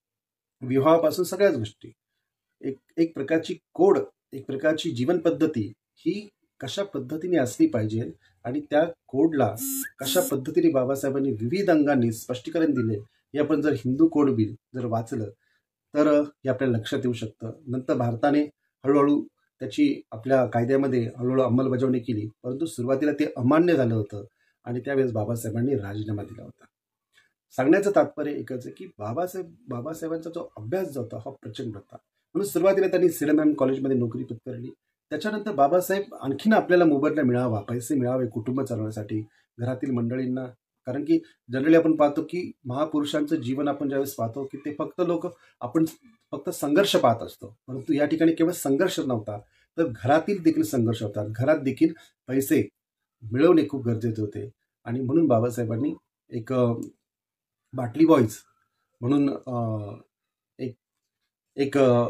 विवाहापासून सगळ्याच गोष्टी, एक एक प्रकारची कोड, एक प्रकारची जीवन पद्धती ही कशा पद्धतीने असली पाहिजे आणि त्या कोडला कशा पद्धतीने बाबासाहेबांनी विविध अंगांनी स्पष्टीकरण दिले हे आपण जर हिंदू कोड बिल जर वाचलं तर हे आपल्याला लक्षात येऊ शकतं. नंतर भारताने हळूहळू त्याची आपल्या कायद्यामध्ये हळूहळू अंमलबजावणी केली, परंतु सुरुवातीला ते अमान्य झालं होतं आणि त्यावेळेस बाबासाहेबांनी राजीनामा दिला होता. सांगण्याचं तात्पर्य एकच आहे की बाबासाहेब बाबासाहेबांचा जो अभ्यास जो होता हा प्रचंड होता, म्हणून सुरुवातीला त्यांनी सिडनहॅम कॉलेजमध्ये नोकरी पत्करली. त्याच्यानंतर बाबासाहेब आणखीन आपल्याला मोबदला मिळावा, पैसे मिळावे कुटुंब चालवण्यासाठी, घरातील मंडळींना कारण की जनरली आपण पाहतो की महापुरुषांचं जीवन आपण ज्यावेळेस पाहतो की ते फक्त लोक आपण फक्त संघर्ष पाहत असतो, परंतु या ठिकाणी केवळ संघर्ष नव्हता, तर घरातील देखील संघर्ष होता. घरात देखील पैसे मिळवणे खूप गरजेचे होते. आणि म्हणून बाबासाहेबांनी एक अ, बाटली बॉईज म्हणून अ, एक एक अ,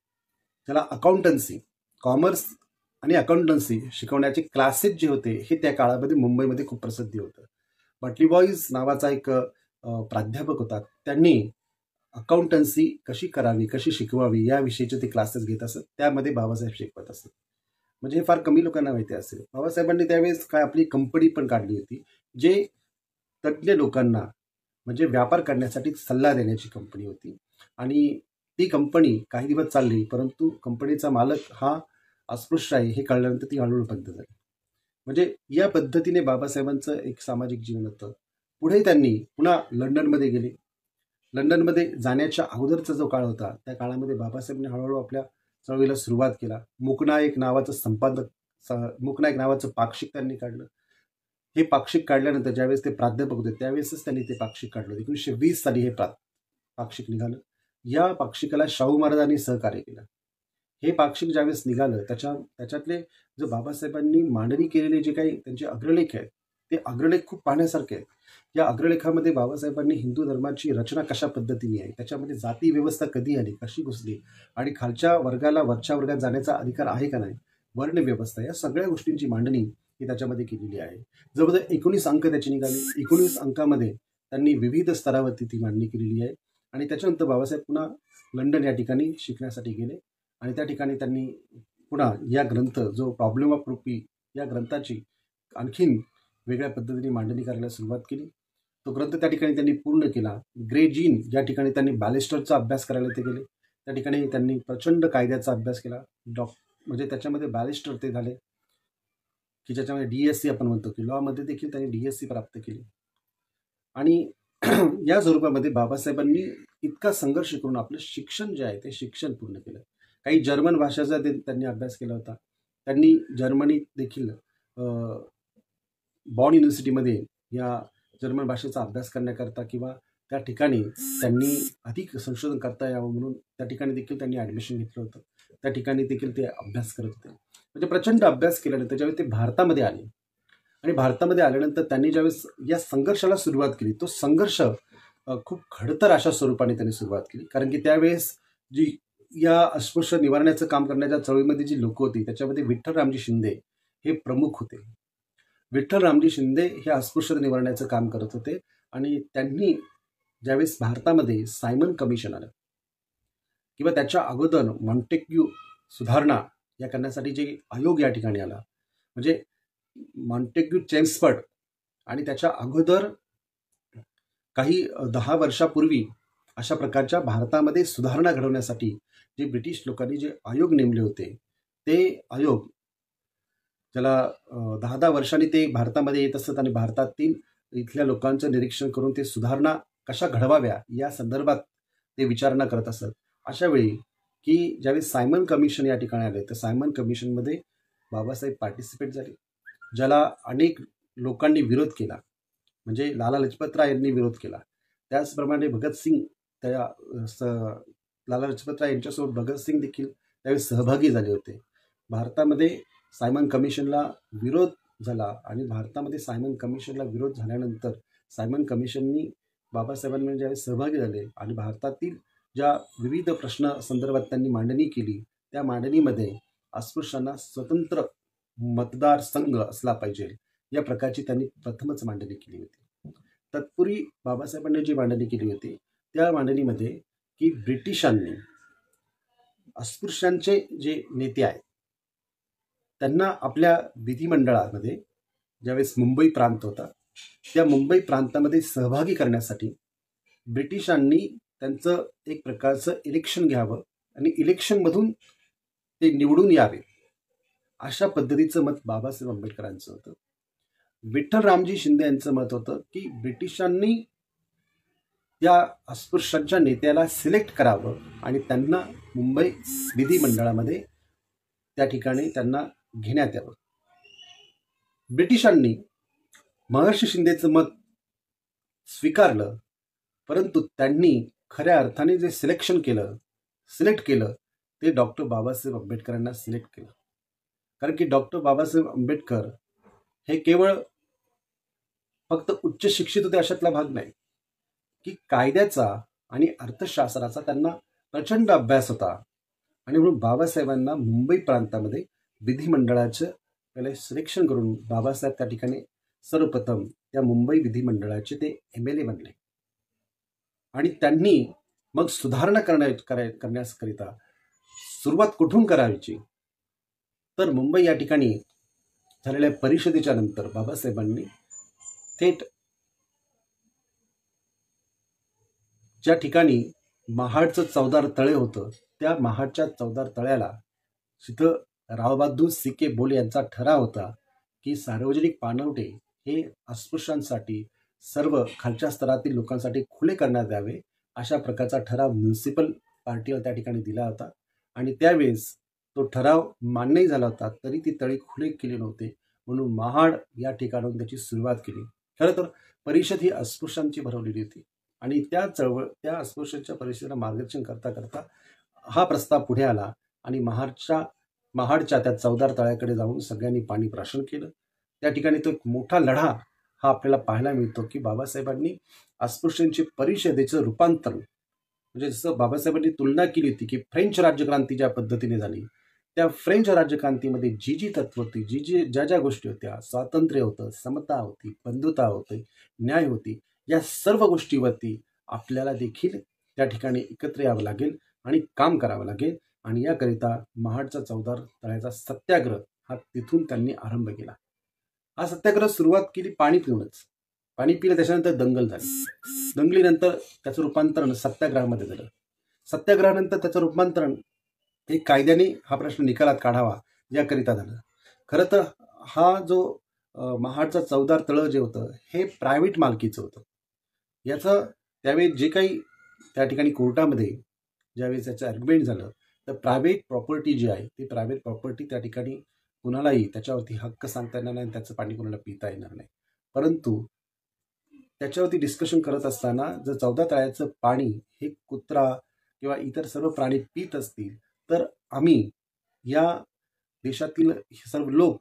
त्याला अकाउंटन्सी, कॉमर्स आणि अकाउंटन्सी शिकवण्याचे क्लासेस जे होते हे त्या काळामध्ये मुंबईमध्ये खूप प्रसिद्धी होतं. बाटली बॉईज नावाचा एक अ, प्राध्यापक होता. त्यांनी अकाउंटन्सी कशी करावी, कशी शिकवावी याविषयीचे ते क्लासेस घेत असत. त्यामध्ये बाबासाहेब शिकवत असत. म्हणजे हे फार कमी लोकांना माहिती असेल. बाबासाहेबांनी त्यावेळेस काय आपली कंपनी पण काढली होती, जे तज्ज्ञ लोकांना म्हणजे व्यापार करण्यासाठी सल्ला देण्याची कंपनी होती. आणि ती कंपनी काही दिवस चालली, परंतु कंपनीचा मालक हा अस्पृश्य आहे हे कळल्यानंतर ती हळूहळू बंद झाली. म्हणजे या पद्धतीने बाबासाहेबांचं एक सामाजिक जीवन होतं. पुढे त्यांनी पुन्हा लंडनमध्ये गेले. लंडनमध्ये जाण्याच्या अगोदरचा जो काळ होता त्या काळामध्ये बाबासाहेबांनी हळूहळू आपल्या चळवळीला सुरुवात केला. मूकनायक नावाचं संपादक मूकनायक नावाचं पाक्षिक त्यांनी काढलं. हे पाक्षिक काढल्यानंतर ज्यावेळेस ते प्राध्यापक होते त्यावेळेसच त्यांनी ते पाक्षिक काढलं. एकोणीसशे वीस साली हे पाक्षिक निघालं. या पाक्षिकाला शाहू महाराजांनी सहकार्य केलं. हे पाक्षिक ज्यावेळेस निघालं त्याच्या त्याच्यातले जो बाबासाहेबांनी मांडणी केलेले जे काही त्यांचे अग्रलेख आहेत ते अग्रलेख खूप पाहण्यासारखे आहेत. या अग्रलेखामध्ये बाबासाहेबांनी हिंदू धर्माची रचना कशा पद्धतीने आहे, त्याच्यामध्ये जाती व्यवस्था कधी आली, कशी घुसली आणि खालच्या वर्गाला वरच्या वर्गात जाण्याचा अधिकार आहे का नाही, वर्ण व्यवस्था, या सगळ्या गोष्टींची मांडणी ही त्याच्यामध्ये केलेली आहे. जवळजवळ एकोणीस अंक त्याची निघाले. एकोणीस अंकामध्ये त्यांनी विविध स्तरावरती ती मांडणी केलेली आहे. आणि त्याच्यानंतर बाबासाहेब पुन्हा लंडन या ठिकाणी शिकण्यासाठी गेले आणि त्या ठिकाणी त्यांनी पुन्हा या ग्रंथ जो प्रॉब्लेम ऑफ रुपी या ग्रंथाची आणखीन वेगळ्या पद्धतीने मांडणी करायला सुरुवात केली. तो ग्रंथ त्या ठिकाणी त्यांनी पूर्ण केला. ग्रे जीन या ठिकाणी त्यांनी बॅरिस्टरचा अभ्यास करायला ते गेले. त्या ठिकाणी त्यांनी प्रचंड कायद्याचा अभ्यास केला. डॉक म्हणजे त्याच्यामध्ये बॅरिस्टर ते झाले की ज्याच्यामध्ये डी एस सी आपण म्हणतो की लॉमध्ये देखील त्यांनी डी एस सी प्राप्त केली. आणि या स्वरूपामध्ये बाबासाहेबांनी इतका संघर्ष करून आपलं शिक्षण जे आहे ते शिक्षण पूर्ण केलं. काही जर्मन भाषेचा त्यांनी अभ्यास केला होता. त्यांनी जर्मनीत देखील बॉन युनिव्हर्सिटीमध्ये या जर्मन भाषेचा अभ्यास करण्याकरता किंवा त्या ठिकाणी त्यांनी अधिक संशोधन करता यावं म्हणून त्या ठिकाणी देखील त्यांनी ॲडमिशन घेतलं होतं. त्या ठिकाणी देखील ते अभ्यास करत होते. म्हणजे प्रचंड अभ्यास केल्यानंतर ज्यावेळी ते भारतामध्ये आले आणि भारतामध्ये आल्यानंतर त्यांनी ज्यावेळेस या संघर्षाला सुरुवात केली, तो संघर्ष खूप खडतर अशा स्वरूपाने त्यांनी सुरुवात केली. कारण की त्यावेळेस जी या अस्पृश्य निवारण्याचं काम करण्याच्या चळवळीमध्ये जी लोक होती त्याच्यामध्ये विठ्ठल रामजी शिंदे हे प्रमुख होते. विठ्ठल रामजी शिंदे हे अस्पृश्यता निवारण्याचं काम करत होते. आणि त्यांनी ज्यावेळेस भारतामध्ये सायमन कमिशन आलं किंवा त्याच्या अगोदर मॉन्टेग्यू सुधारणा या करण्यासाठी जे आयोग या ठिकाणी आला, म्हणजे मॉन्टेग्यू चेम्सफर्ड आणि त्याच्या अगोदर काही दहा वर्षापूर्वी अशा प्रकारच्या भारतामध्ये सुधारणा घडवण्यासाठी जे ब्रिटिश लोकांनी जे आयोग नेमले होते ते आयोग त्याला दहा दहा वर्षांनी ते भारतामध्ये येत असत आणि भारतातील इथल्या लोकांचं निरीक्षण करून ते सुधारणा कशा घडवाव्या या संदर्भात ते विचारणा करत असत. अशा वेळी की ज्यावेळी सायमन कमिशन या ठिकाणी आले तर सायमन कमिशनमध्ये बाबासाहेब पार्टिसिपेट झाले, ज्याला अनेक लोकांनी विरोध केला. म्हणजे लाला लजपतराय यांनी विरोध केला. त्याचप्रमाणे भगतसिंग त्या स लाला लजपतराय यांच्यासोबत भगतसिंग देखील त्यावेळी सहभागी झाले होते. भारतामध्ये सायमन कमिशनला विरोध झाला आणि भारतामध्ये सायमन कमिशनला विरोध झाल्यानंतर सायमन कमिशननी बाबासाहेबांमध्ये ज्यावेळी सहभागी झाले आणि भारतातील ज्या विविध प्रश्न संदर्भात त्यांनी मांडणी केली त्या मांडणीमध्ये अस्पृश्यांना स्वतंत्र मतदार संघ असला पाहिजे या प्रकारची त्यांनी प्रथमच मांडणी केली होती. तत्पूर्वी बाबासाहेबांनी जी मांडणी केली होती त्या मांडणीमध्ये की ब्रिटिशांनी अस्पृश्यांचे जे नेते आहेत त्यांना आपल्या विधिमंडळामध्ये ज्यावेळेस मुंबई प्रांत होता त्या मुंबई प्रांतामध्ये सहभागी करण्यासाठी ब्रिटिशांनी त्यांचं एक प्रकारचं इलेक्शन घ्यावं आणि इलेक्शनमधून ते निवडून यावे अशा पद्धतीचं मत बाबासाहेब आंबेडकरांचं होतं. विठ्ठल रामजी शिंदे यांचं मत होतं की ब्रिटिशांनी त्या अस्पृश्यांच्या नेत्याला सिलेक्ट करावं आणि त्यांना मुंबई विधिमंडळामध्ये त्या ठिकाणी त्यांना घेण्यात यावं. ब्रिटिशांनी महर्षी शिंदेचं मत स्वीकारलं, परंतु त्यांनी खऱ्या अर्थाने जे सिलेक्शन केलं सिलेक्ट केलं ते डॉक्टर बाबासाहेब आंबेडकरांना सिलेक्ट केलं. कारण की डॉक्टर बाबासाहेब आंबेडकर हे केवळ फक्त उच्च शिक्षित होते अशातला भाग नाही, की कायद्याचा आणि अर्थशास्त्राचा त्यांना प्रचंड अभ्यास होता. आणि म्हणून बाबासाहेबांना मुंबई प्रांतामध्ये विधिमंडळाचं पहिले सिलेक्शन करून बाबासाहेब त्या ठिकाणी सर्वप्रथम त्या मुंबई विधिमंडळाचे ते एम एल ए बनले. आणि त्यांनी मग सुधारणा करण्या कराय करण्याकरिता सुरुवात कुठून करायची, तर मुंबई या ठिकाणी झालेल्या परिषदेच्या नंतर बाबासाहेबांनी थेट ज्या ठिकाणी महाडचं चौदार तळे होतं त्या महाडच्या चौदार तळ्याला तिथं रावबहादूर सिके बोले यांचा ठराव होता की सार्वजनिक पाणवठे हे अस्पृश्यांसाठी सर्व खालच्या स्तरातील लोकांसाठी खुले करण्यात यावे अशा प्रकारचा ठराव म्युन्सिपल पार्टीला त्या ठिकाणी दिला होता. आणि त्यावेळेस तो ठराव मान्यही झाला होता, तरी ती तळी खुले केले नव्हते. म्हणून महाड या ठिकाणाहून त्याची सुरुवात केली. खरं तर परिषद ही अस्पृश्यांची भरवलेली होती आणि त्या चळवळ त्या अस्पृश्यांच्या परिषदेला मार्गदर्शन करता करता हा प्रस्ताव पुढे आला आणि महाडच्या महाडच्या त्या चौदार तळ्याकडे जाऊन सगळ्यांनी पाणी प्राशन केलं. त्या ठिकाणी तो एक मोठा लढा हा आपल्याला पाहायला मिळतो की बाबासाहेबांनी अस्पृश्यांची परिषदेचं रूपांतर, म्हणजे जसं बाबासाहेबांनी तुलना केली होती की फ्रेंच राज्यक्रांती ज्या पद्धतीने झाली, त्या फ्रेंच राज्यक्रांतीमध्ये जी जी तत्व होती, जी जी ज्या ज्या गोष्टी होत्या, स्वातंत्र्य होतं, समता होती, बंधुता होती, न्याय होती, या सर्व गोष्टीवरती आपल्याला देखील त्या ठिकाणी एकत्र यावं लागेल आणि काम करावं लागेल. आणि याकरिता महाडचा चौदार तळ्याचा सत्याग्रह हा तिथून त्यांनी आरंभ केला. हा सत्याग्रह सुरुवात केली पाणी पिऊनच. पाणी पिलं, त्याच्यानंतर दंगल झाली. दंगलीनंतर त्याचं रूपांतरण सत्याग्रहामध्ये झालं. सत्याग्रहानंतर त्याचं रूपांतरण हे कायद्याने हा प्रश्न निकालात काढावा याकरिता झालं. खरं तर हा जो महाडचा चौदार तळं जे होतं हे प्रायव्हेट मालकीचं होतं. याचं त्यावेळी जे काही त्या ठिकाणी कोर्टामध्ये ज्यावेळेस त्याचं आर्ग्युमेंट झालं, तर प्रायव्हेट प्रॉपर्टी जी आहे ती प्रायव्हेट प्रॉपर्टी त्या ठिकाणी कुणालाही त्याच्यावरती हक्क सांगता येणार नाही, त्याचं पाणी कुणाला पिता येणार नाही. परंतु त्याच्यावरती डिस्कशन करत असताना जर चौदा तळ्याचं पाणी हे कुत्रा किंवा इतर सर्व प्राणी पित असतील तर आम्ही या देशातील सर्व लोक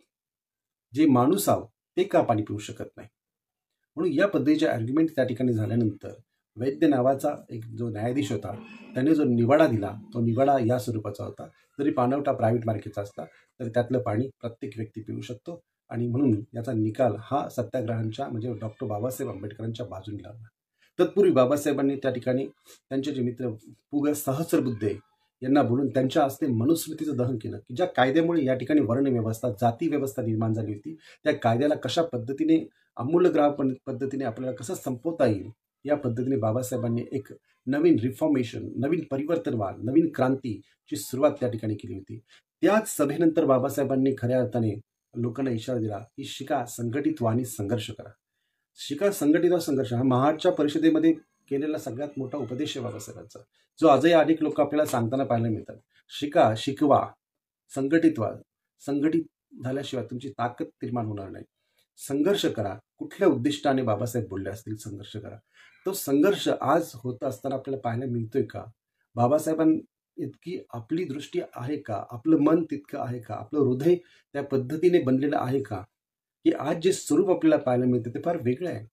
जे माणूस आहोत ते का पाणी पिऊ शकत नाही. म्हणून या पद्धतीचे आर्ग्युमेंट त्या ठिकाणी झाल्यानंतर वैद्य नावाचा एक जो न्यायाधीश होता त्याने जो निवाडा दिला तो निवाडा या स्वरूपाचा होता, जरी पाणवठा प्रायव्हेट मार्केटचा असता तरी त्यातलं पाणी प्रत्येक व्यक्ती पिऊ शकतो. आणि म्हणून याचा निकाल हा सत्याग्रहांच्या म्हणजे डॉक्टर बाबासाहेब आंबेडकरांच्या बाजूने लागला. तत्पूर्वी बाबासाहेबांनी त्या ठिकाणी त्यांचे जे मित्र पु ग सहस्रबुद्धे यांना बोलून त्यांच्या हस्ते मनुस्मृतीचं दहन केलं, की ज्या कायद्यामुळे या ठिकाणी वर्ण व्यवस्था जाती व्यवस्था निर्माण झाली होती त्या कायद्याला कशा पद्धतीने अमूल्यग्राह पद्धतीने आपल्याला कसं संपवता येईल या पद्धतीने बाबासाहेबांनी एक नवीन रिफॉर्मेशन, नवीन परिवर्तनवाद, नवीन क्रांतीची सुरुवात त्या ठिकाणी केली होती. त्याच सभेनंतर बाबासाहेबांनी खऱ्या अर्थाने लोकांना इशारा दिला की शिका, संघटित व्हा आणि संघर्ष करा. शिका, संघटित व संघर्ष हा महाडच्या परिषदेमध्ये केलेला सगळ्यात मोठा उपदेश आहे बाबासाहेबांचा, जो आजही अनेक लोक आपल्याला सांगताना पाहायला मिळतात. शिका, शिकवा, संघटित व्हा. संघटित झाल्याशिवाय तुमची ताकद निर्माण होणार नाही. संघर्ष करा. कुठल्या उद्दिष्टाने बाबासाहेब बोलले असतील संघर्ष करा, तो संघर्ष आज होत असताना आपल्याला पाहायला मिळतोय का? बाबासाहेबां इतकी आपली दृष्टी आहे का? आपलं मन तितकं आहे का? आपलं हृदय त्या पद्धतीने बनलेलं आहे का की आज जे स्वरूप आपल्याला पाहायला मिळते ते फार वेगळं आहे.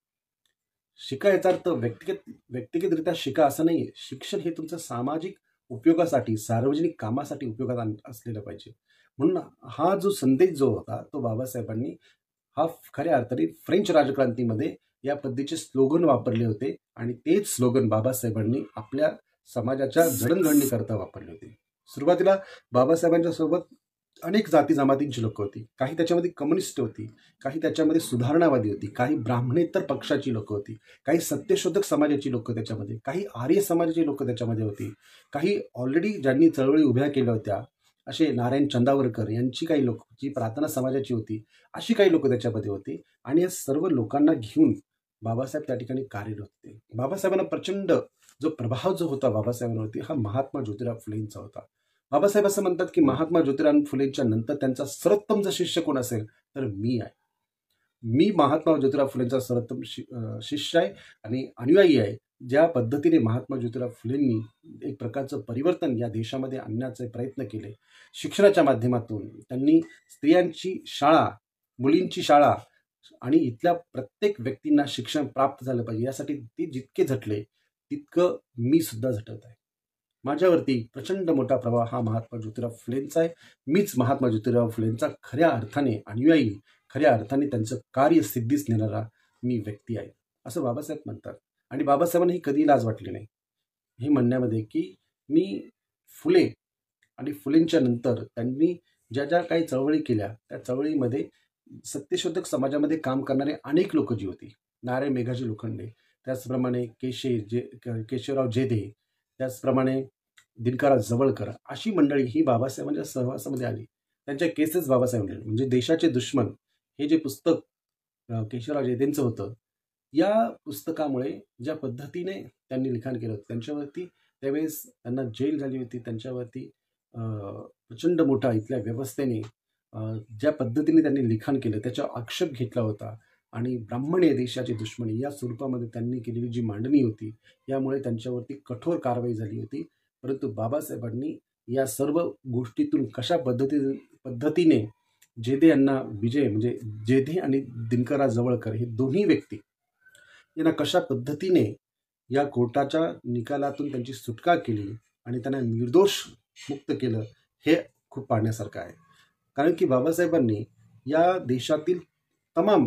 शिका याचा अर्थ व्यक्तिगत व्यक्तिगतरित्या शिका असं नाही. शिक्षण हे तुमचं सामाजिक उपयोगासाठी, सार्वजनिक कामासाठी उपयोगात असलेलं पाहिजे. म्हणून हा जो संदेश जो होता तो बाबासाहेबांनी हा खऱ्या अर्थाने फ्रेंच राजक्रांतीमध्ये या पद्धतीचे स्लोगन वापरले होते आणि तेच स्लोगन बाबासाहेबांनी आपल्या समाजाच्या जडणघडणीकरता वापरले होते. सुरुवातीला बाबासाहेबांच्या सोबत अनेक जाती जमातींची लोक होती. काही त्याच्यामध्ये कम्युनिस्ट होती, काही त्याच्यामध्ये सुधारणावादी होती, काही ब्राह्मणेतर पक्षाची लोक होती, काही सत्यशोधक समाजाची लोक त्याच्यामध्ये, काही आर्य समाजाची लोक त्याच्यामध्ये होती, काही ऑलरेडी ज्यांनी चळवळी उभ्या केल्या होत्या असे नारायण चंदावरकर यांची काही लोक, जी प्रार्थना समाजाची होती, अशी काही लोक त्याच्यामध्ये होती. आणि या सर्व लोकांना घेऊन बाबासाहेब त्या ठिकाणी कार्यरत होते. बाबासाहेबांना प्रचंड जो प्रभाव जो होता बाबासाहेबांवरती हा महात्मा ज्योतिराव फुलेंचा होता. बाबासाहेब असं म्हणतात की महात्मा ज्योतिराव फुलेंच्या नंतर त्यांचा सर्वोत्तम जर शिष्य कोण असेल तर मी आहे. मी महात्मा ज्योतिराव फुलेंचा सर्वोत्तम शि अ, शिष्य आहे आणि अनुयायी आहे. ज्या पद्धतीने महात्मा ज्योतिराव फुलेंनी एक प्रकारचं परिवर्तन या देशामध्ये आणण्याचे प्रयत्न केले. शिक्षणाच्या माध्यमातून त्यांनी स्त्रियांची शाळा, मुलींची शाळा आणि इथल्या प्रत्येक व्यक्तींना शिक्षण प्राप्त झालं पाहिजे यासाठी ते जितके झटले, तितकं मी सुद्धा झटत आहे. माझ्यावरती प्रचंड मोठा प्रभाव हा महात्मा ज्योतिराव फुलेंचा आहे. मीच महात्मा ज्योतिराव फुलेंचा खऱ्या अर्थाने अनुयायी, खऱ्या अर्थाने त्यांचं कार्य सिद्धीस नेणारा मी व्यक्ती आहे, असं बाबासाहेब म्हणतात. आणि बाबासाहेबांना ही कधी लाज वाटली नाही हे म्हणण्यामध्ये, की मी फुले आणि फुलेंच्या नंतर त्यांनी ज्या ज्या काही चळवळी केल्या, त्या चळवळीमध्ये सत्यशोधक समाजामध्ये काम करणारे अनेक लोक जी होती, नारायण मेघाजी लोखंडे, त्याचप्रमाणे केशे जे केशवराव जेधे, त्याचप्रमाणे दिनकरराव जवळकर, अशी मंडळी ही बाबासाहेबांच्या सहवासामध्ये आली. त्यांच्या केसेस बाबासाहेब लिहिले. म्हणजे देशाचे दुश्मन हे जे पुस्तक अ, केशवराव जेधेंचं होतं, या पुस्तकामुळे ज्या पद्धतीने त्यांनी लिखाण केलं होतं, त्यांच्यावरती त्यावेळेस त्यांना जेल झाली होती. त्यांच्यावरती अ, प्रचंड मोठा इथल्या व्यवस्थेने अ, ज्या पद्धतीने त्यांनी लिखाण केलं त्याचा आक्षेप घेतला होता आणि ब्राह्मण या देशाची दुश्मनी या स्वरूपामध्ये त्यांनी केलेली जी मांडणी होती, यामुळे त्यांच्यावरती कठोर कारवाई झाली होती. परंतु बाबासाहेबांनी या सर्व गोष्टीतून कशा पद्धती पद्धतीने जेधे यांना विजय, म्हणजे जेधे आणि दिनकरराव जवळकर हे दोन्ही व्यक्ती यांना कशा पद्धतीने या कोर्टाच्या निकालातून त्यांची सुटका केली आणि त्यांना निर्दोष मुक्त केलं, हे खूप पाहण्यासारखं आहे. कारण की बाबासाहेबांनी या देशातील तमाम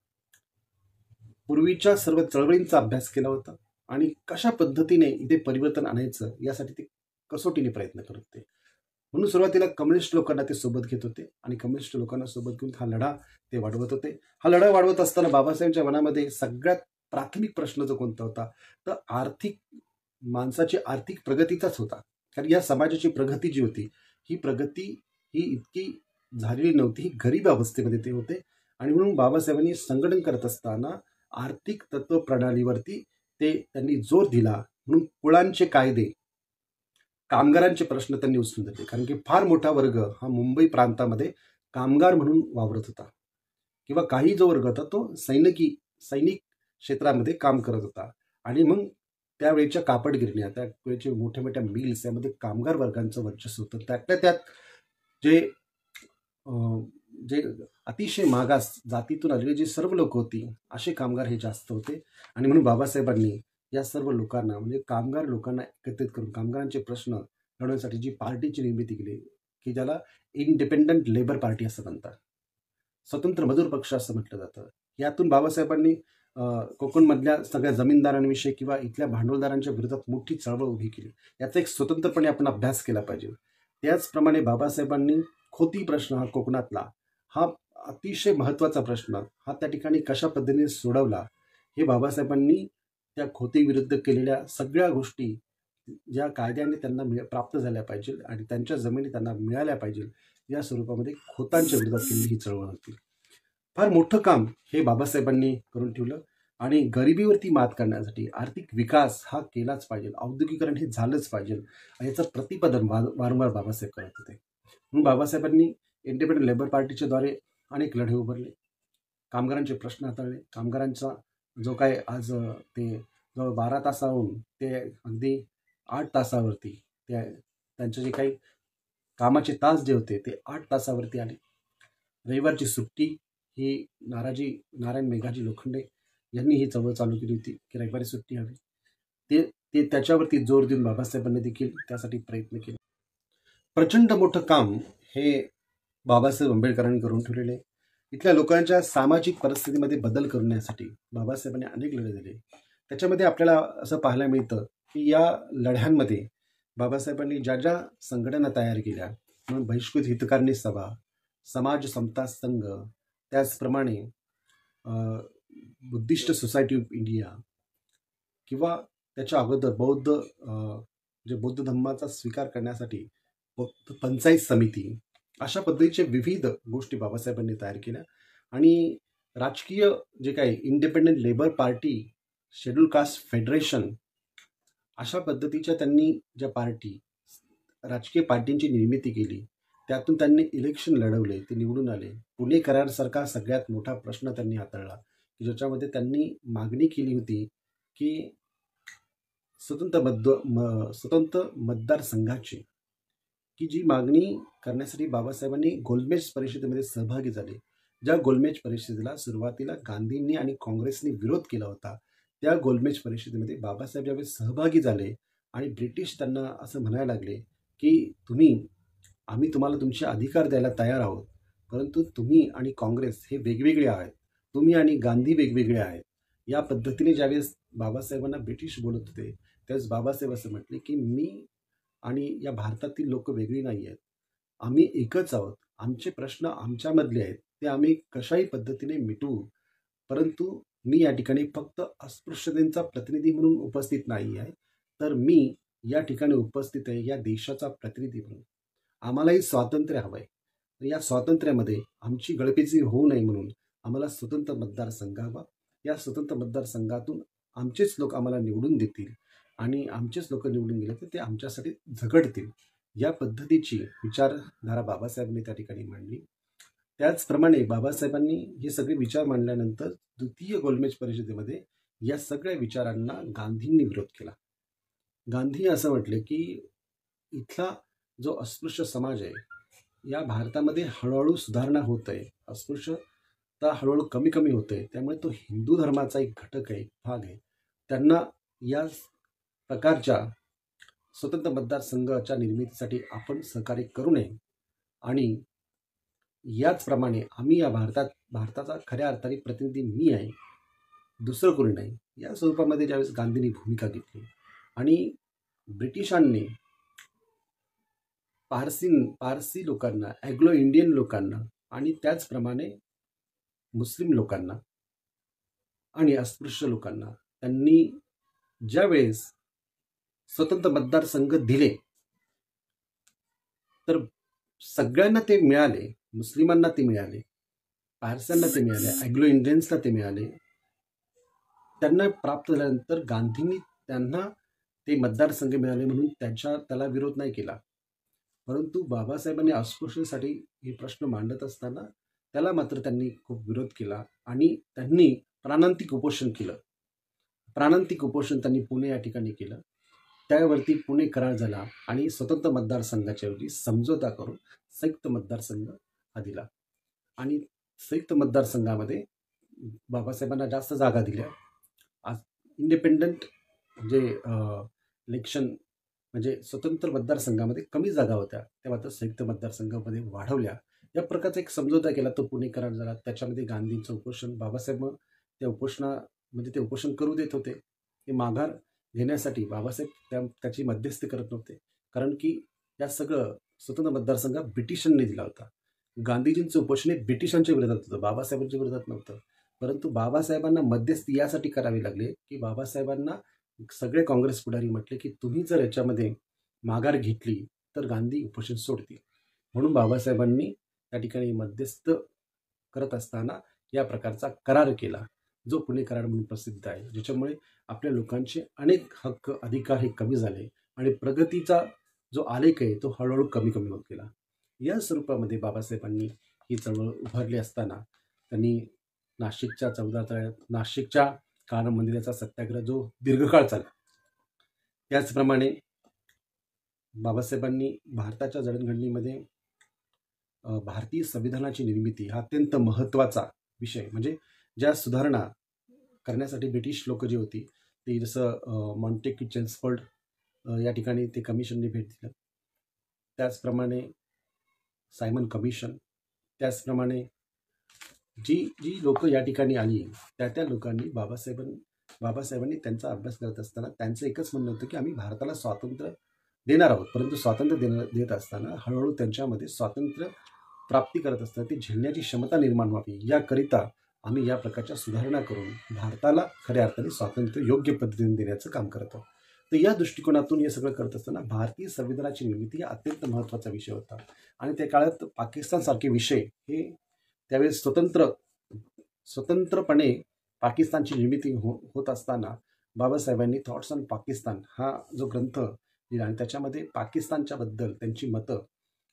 पूर्वीच्या सर्व चळवळींचा अभ्यास केला होता आणि कशा पद्धतीने इथे परिवर्तन आणायचं यासाठी ते कसोटीने प्रयत्न करत होते. म्हणून सुरुवातीला कम्युनिस्ट लोकांना ते सोबत घेत होते आणि कम्युनिस्ट लोकांना सोबत घेऊन हा लढा ते वाढवत होते. हा लढा वाढवत असताना बाबासाहेबांच्या मनामध्ये सगळ्यात प्राथमिक प्रश्न जो कोणता होता, तर आर्थिक माणसाची आर्थिक प्रगतीचाच होता. कारण या समाजाची प्रगती जी होती, ही प्रगती ही इतकी झालेली नव्हती, ही गरीब अवस्थेमध्ये ते होते. आणि म्हणून बाबासाहेबांनी संघटन करत असताना आर्थिक तत्व प्रणालीवरती ते त्यांनी जोर दिला. म्हणून कुळांचे कायदे, कामगारांचे प्रश्न त्यांनी उचलून धरले. कारण की फार मोठा वर्ग हा मुंबई प्रांतामध्ये कामगार म्हणून वावरत होता, किंवा काही जो वर्ग होता तो सैनिकी सैनिक क्षेत्रामध्ये काम करत होता. आणि मग त्यावेळेच्या कापड गिरण्या, त्यावेळेचे मोठ्या मोठ्या मिल्स, यामध्ये कामगार वर्गांचं वर्चस्व होतं. त्यातल्या त्यात जे अं, जे अतिशय मागास जातीतून आलेली जी सर्व लोक होती, असे कामगार हे जास्त होते. आणि म्हणून बाबासाहेबांनी या सर्व लोकांना, म्हणजे कामगार लोकांना एकत्रित करून कामगारांचे प्रश्न लढवण्यासाठी जी पार्टीची निर्मिती केली, की ज्याला इंडिपेंडंट लेबर पार्टी असं म्हणतात, स्वतंत्र मजूर पक्ष असं म्हटलं जातं. यातून बाबासाहेबांनी कोकणमधल्या सगळ्या जमीनदारांविषयी किंवा इथल्या भांडवलदारांच्या विरोधात मोठी चळवळ उभी केली. याचा एक स्वतंत्रपणे आपण अभ्यास केला पाहिजे. त्याचप्रमाणे बाबासाहेबांनी खोती प्रश्न हा कोकणातला, हा अतिशय महत्त्वाचा प्रश्न, हा त्या ठिकाणी कशा पद्धतीने सोडवला, हे बाबासाहेबांनी त्या खोतीविरुद्ध केलेल्या सगळ्या गोष्टी, ज्या कायद्याने त्यांना मिळ प्राप्त झाल्या पाहिजे आणि त्यांच्या जमिनी त्यांना मिळाल्या पाहिजे, या स्वरूपामध्ये खोतांच्या विरोधात केलेली ही चळवळ होती. फार मोठं काम हे बाबासाहेबांनी करून ठेवलं. आणि गरिबीवरती मात करण्यासाठी आर्थिक विकास हा केलाच पाहिजे, औद्योगिकरण हे झालंच पाहिजे, याचं प्रतिपादन वा वारंवार बाबासाहेब करत होते. म्हणून बाबासाहेबांनी इंडिपेंडंट लेबर पार्टीच्या द्वारे अनेक लढे उभारले, कामगारांचे प्रश्न हाताळले. कामगारांचा जो काय आज ते जवळ बारा तासाहून ते अगदी आठ तासावरती, ते त्यांचे जे काही कामाचे तास जे होते ते आठ तासावरती आले. रविवारची सुट्टी ही नाराजी नारायण मेघाजी लोखंडे यांनी ही चळवळ चालू केली होती, की रविवारी सुट्टी हवी. ते ते त्याच्यावरती जोर देऊन बाबासाहेबांनी देखील त्यासाठी प्रयत्न केले. प्रचंड मोठं काम हे बाबासाहेब आंबेडकरांनी करून ठेवलेले. इथल्या लोकांच्या सामाजिक परिस्थितीमध्ये बदल करण्यासाठी बाबासाहेबांनी अनेक लढे दिले. त्याच्यामध्ये आपल्याला असं पाहायला मिळतं की या लढ्यांमध्ये बाबासाहेबांनी ज्या ज्या संघटना तयार केल्या, म्हणून बहिष्कृत हितकारणी सभा, समाज समता संघ, त्याचप्रमाणे बुद्धिस्ट सोसायटी ऑफ इंडिया, किंवा त्याच्या अगोदर बौद्ध जे बौद्ध धर्माचा स्वीकार करण्यासाठी पंचायत समिती, अशा पद्धतीचे विविध गोष्टी बाबासाहेबांनी तयार केल्या. आणि राजकीय जे काही independent labour party, schedule caste federation, अशा पद्धतीच्या त्यांनी ज्या पार्टी राजकीय पार्टींची निर्मिती केली, त्यातून त्यांनी इलेक्शन लढवले, ते निवडून आले. पुणे करारासारखा सगळ्यात मोठा प्रश्न त्यांनी हाताळला, की ज्याच्यामध्ये त्यांनी मागणी केली होती की स्वतंत्र मत म स्वतंत्र मतदारसंघाची, की जी मागणी करण्यासाठी बाबासाहेबांनी गोलमेज परिषदेमध्ये सहभागी झाले. ज्या गोलमेज परिषदेला सुरुवातीला गांधींनी आणि काँग्रेसनी विरोध केला होता, त्या गोलमेज परिषदेमध्ये बाबासाहेब ज्यावेळेस सहभागी झाले आणि ब्रिटिश त्यांना असं म्हणायला लागले की तुम्ही आम्ही तुम्हाला तुमचे अधिकार द्यायला तयार आहोत, परंतु तुम्ही आणि काँग्रेस हे वेगवेगळे आहेत, तुम्ही आणि गांधी वेगवेगळे आहेत. या पद्धतीने ज्यावेळेस बाबासाहेबांना ब्रिटिश बोलत होते, त्यावेळेस बाबासाहेब असं म्हटले की मी आणि या भारतातील लोक वेगळी नाही आहेत, आम्ही एकच आहोत. आमचे प्रश्न आमच्यामधले आहेत, ते आम्ही कशाही पद्धतीने मिटवू. परंतु मी या ठिकाणी फक्त अस्पृश्यतेचा प्रतिनिधी म्हणून उपस्थित नाही आहे, तर मी या ठिकाणी उपस्थित आहे या देशाचा प्रतिनिधी म्हणून. आम्हालाही स्वातंत्र्य हवं आहे. या स्वातंत्र्यामध्ये आमची गळपेची होऊ नये म्हणून आम्हाला स्वतंत्र मतदारसंघ हवा. या स्वतंत्र मतदारसंघातून आमचेच लोक आम्हाला निवडून देतील आणि आमचेच लोक निवडून गेले तर ते आमच्यासाठी झगडतील. या पद्धतीची विचारधारा बाबासाहेबांनी त्या ठिकाणी मांडली. त्याचप्रमाणे बाबासाहेबांनी हे सगळे विचार मांडल्यानंतर द्वितीय गोलमेज परिषदेमध्ये या सगळ्या विचारांना गांधींनी विरोध केला. गांधी असं म्हटले की इथला जो अस्पृश्य समाज आहे, या भारतामध्ये हळूहळू सुधारणा होत आहे, अस्पृश्यता हळूहळू कमी कमी होत आहे, त्यामुळे तो हिंदू धर्माचा एक घटक आहे, भाग आहे. त्यांना या प्रकारच्या स्वतंत्र मतदारसंघाच्या निर्मितीसाठी आपण सहकार्य करू नये आणि याचप्रमाणे आम्ही या भारतात भारताचा खऱ्या अर्थाने प्रतिनिधी मी आहे, दुसरं कोणी नाही, या स्वरूपामध्ये ज्यावेळेस गांधींनी भूमिका घेतली. आणि ब्रिटिशांनी पारसी पारसी लोकांना, ॲग्लो इंडियन लोकांना आणि त्याचप्रमाणे मुस्लिम लोकांना आणि अस्पृश्य लोकांना त्यांनी ज्यावेळेस स्वतंत्र मतदारसंघ दिले तर सगळ्यांना ते मिळाले. मुस्लिमांना ते मिळाले, पारस्यांना ते मिळाले, ॲग्लो इंडियन्सला ते मिळाले. त्यांना प्राप्त झाल्यानंतर गांधींनी त्यांना ते मतदारसंघ मिळाले म्हणून त्यांच्या त्याला विरोध नाही केला. परंतु बाबासाहेबांनी अस्पृश्यतेसाठी हे प्रश्न मांडत असताना त्याला मात्र त्यांनी खूप विरोध केला आणि त्यांनी प्राणांतिक उपोषण केलं. प्राणांतिक उपोषण त्यांनी पुणे या ठिकाणी केलं. त्यावरती पुणे करार झाला आणि स्वतंत्र मतदारसंघाच्या ऐवजी समझोता करून संयुक्त मतदारसंघ हा दिला. आणि संयुक्त मतदारसंघामध्ये बाबासाहेबांना जास्त जागा दिल्या. आज इंडिपेंडंट जे इलेक्शन म्हणजे स्वतंत्र मतदारसंघामध्ये कमी जागा होत्या, त्या मात्र संयुक्त मतदारसंघामध्ये वाढवल्या. या प्रकारचा एक समझोता केला, तो पुणे करार झाला. त्याच्यामध्ये गांधींचं उपोषण, बाबासाहेब त्या उपोषणामध्ये ते उपोषण करू देत होते. ते माघार घेण्यासाठी बाबासाहेब त्या त्याची मध्यस्थी करत नव्हते, कारण की या सगळं स्वतंत्र मतदारसंघ ब्रिटिशांनी दिला होता. गांधीजींचं उपोषण हे ब्रिटिशांच्या विरोधात होतं, बाबासाहेबांच्या विरोधात नव्हतं. परंतु बाबासाहेबांना मध्यस्थी यासाठी करावी लागले की बाबासाहेबांना सगळे काँग्रेस पुढारी म्हटले की तुम्ही जर याच्यामध्ये माघार घेतली तर गांधी उपोषण सोडतील. म्हणून बाबासाहेबांनी त्या ठिकाणी मध्यस्थ करत असताना या प्रकारचा करार केला, जो पुणे करार म्हणून प्रसिद्ध आहे, ज्याच्यामुळे आपल्या लोकांचे अनेक हक्क अधिकार हे कमी झाले आणि प्रगतीचा जो आलेख आहे तो हळूहळू कमी कमी होत गेला. या स्वरूपामध्ये बाबासाहेबांनी ही चळवळ उभारली असताना त्यांनी नाशिकच्या चौदा तळ्यात नाशिकच्या काळ मंदिराचा सत्याग्रह जो दीर्घकाळ चालला, त्याचप्रमाणे बाबासाहेबांनी भारताच्या जडणघडणीमध्ये भारतीय संविधानाची निर्मिती हा अत्यंत महत्त्वाचा विषय, म्हणजे ज्या सुधारणा करण्यासाठी ब्रिटिश लोक जी होती ती, जसं मॉन्टेक्यू चेम्सफोर्ड या ठिकाणी ते कमिशनने भेट दिलं, त्याचप्रमाणे सायमन कमिशन, त्याचप्रमाणे जी जी लोक या ठिकाणी आली त्या त्या लोकांनी बाबासाहेबांनी बाबासाहेबांनी त्यांचा अभ्यास करत असताना त्यांचं एकच म्हणणं होतं की आम्ही भारताला स्वातंत्र्य देणार आहोत, परंतु स्वातंत्र्य देणार देत असताना हळूहळू त्यांच्यामध्ये स्वातंत्र्य प्राप्ती करत असताना ती झेलण्याची क्षमता निर्माण व्हावी, याकरिता आम्ही या प्रकारच्या सुधारणा करून भारताला खऱ्या अर्थाने स्वातंत्र्य योग्य पद्धतीने देण्याचं काम करत आहोत. तर या दृष्टिकोनातून हे सगळं करत असताना भारतीय संविधानाची निर्मिती हा अत्यंत महत्त्वाचा विषय होता. आणि त्या काळात पाकिस्तानसारखे विषय हे त्यावेळेस स्वतंत्र स्वतंत्रपणे पाकिस्तानची निर्मिती हो होत असताना बाबासाहेबांनी थॉट्स ऑन पाकिस्तान हा जो ग्रंथ लिहिला आणि त्याच्यामध्ये पाकिस्तानच्या बद्दल त्यांची मतं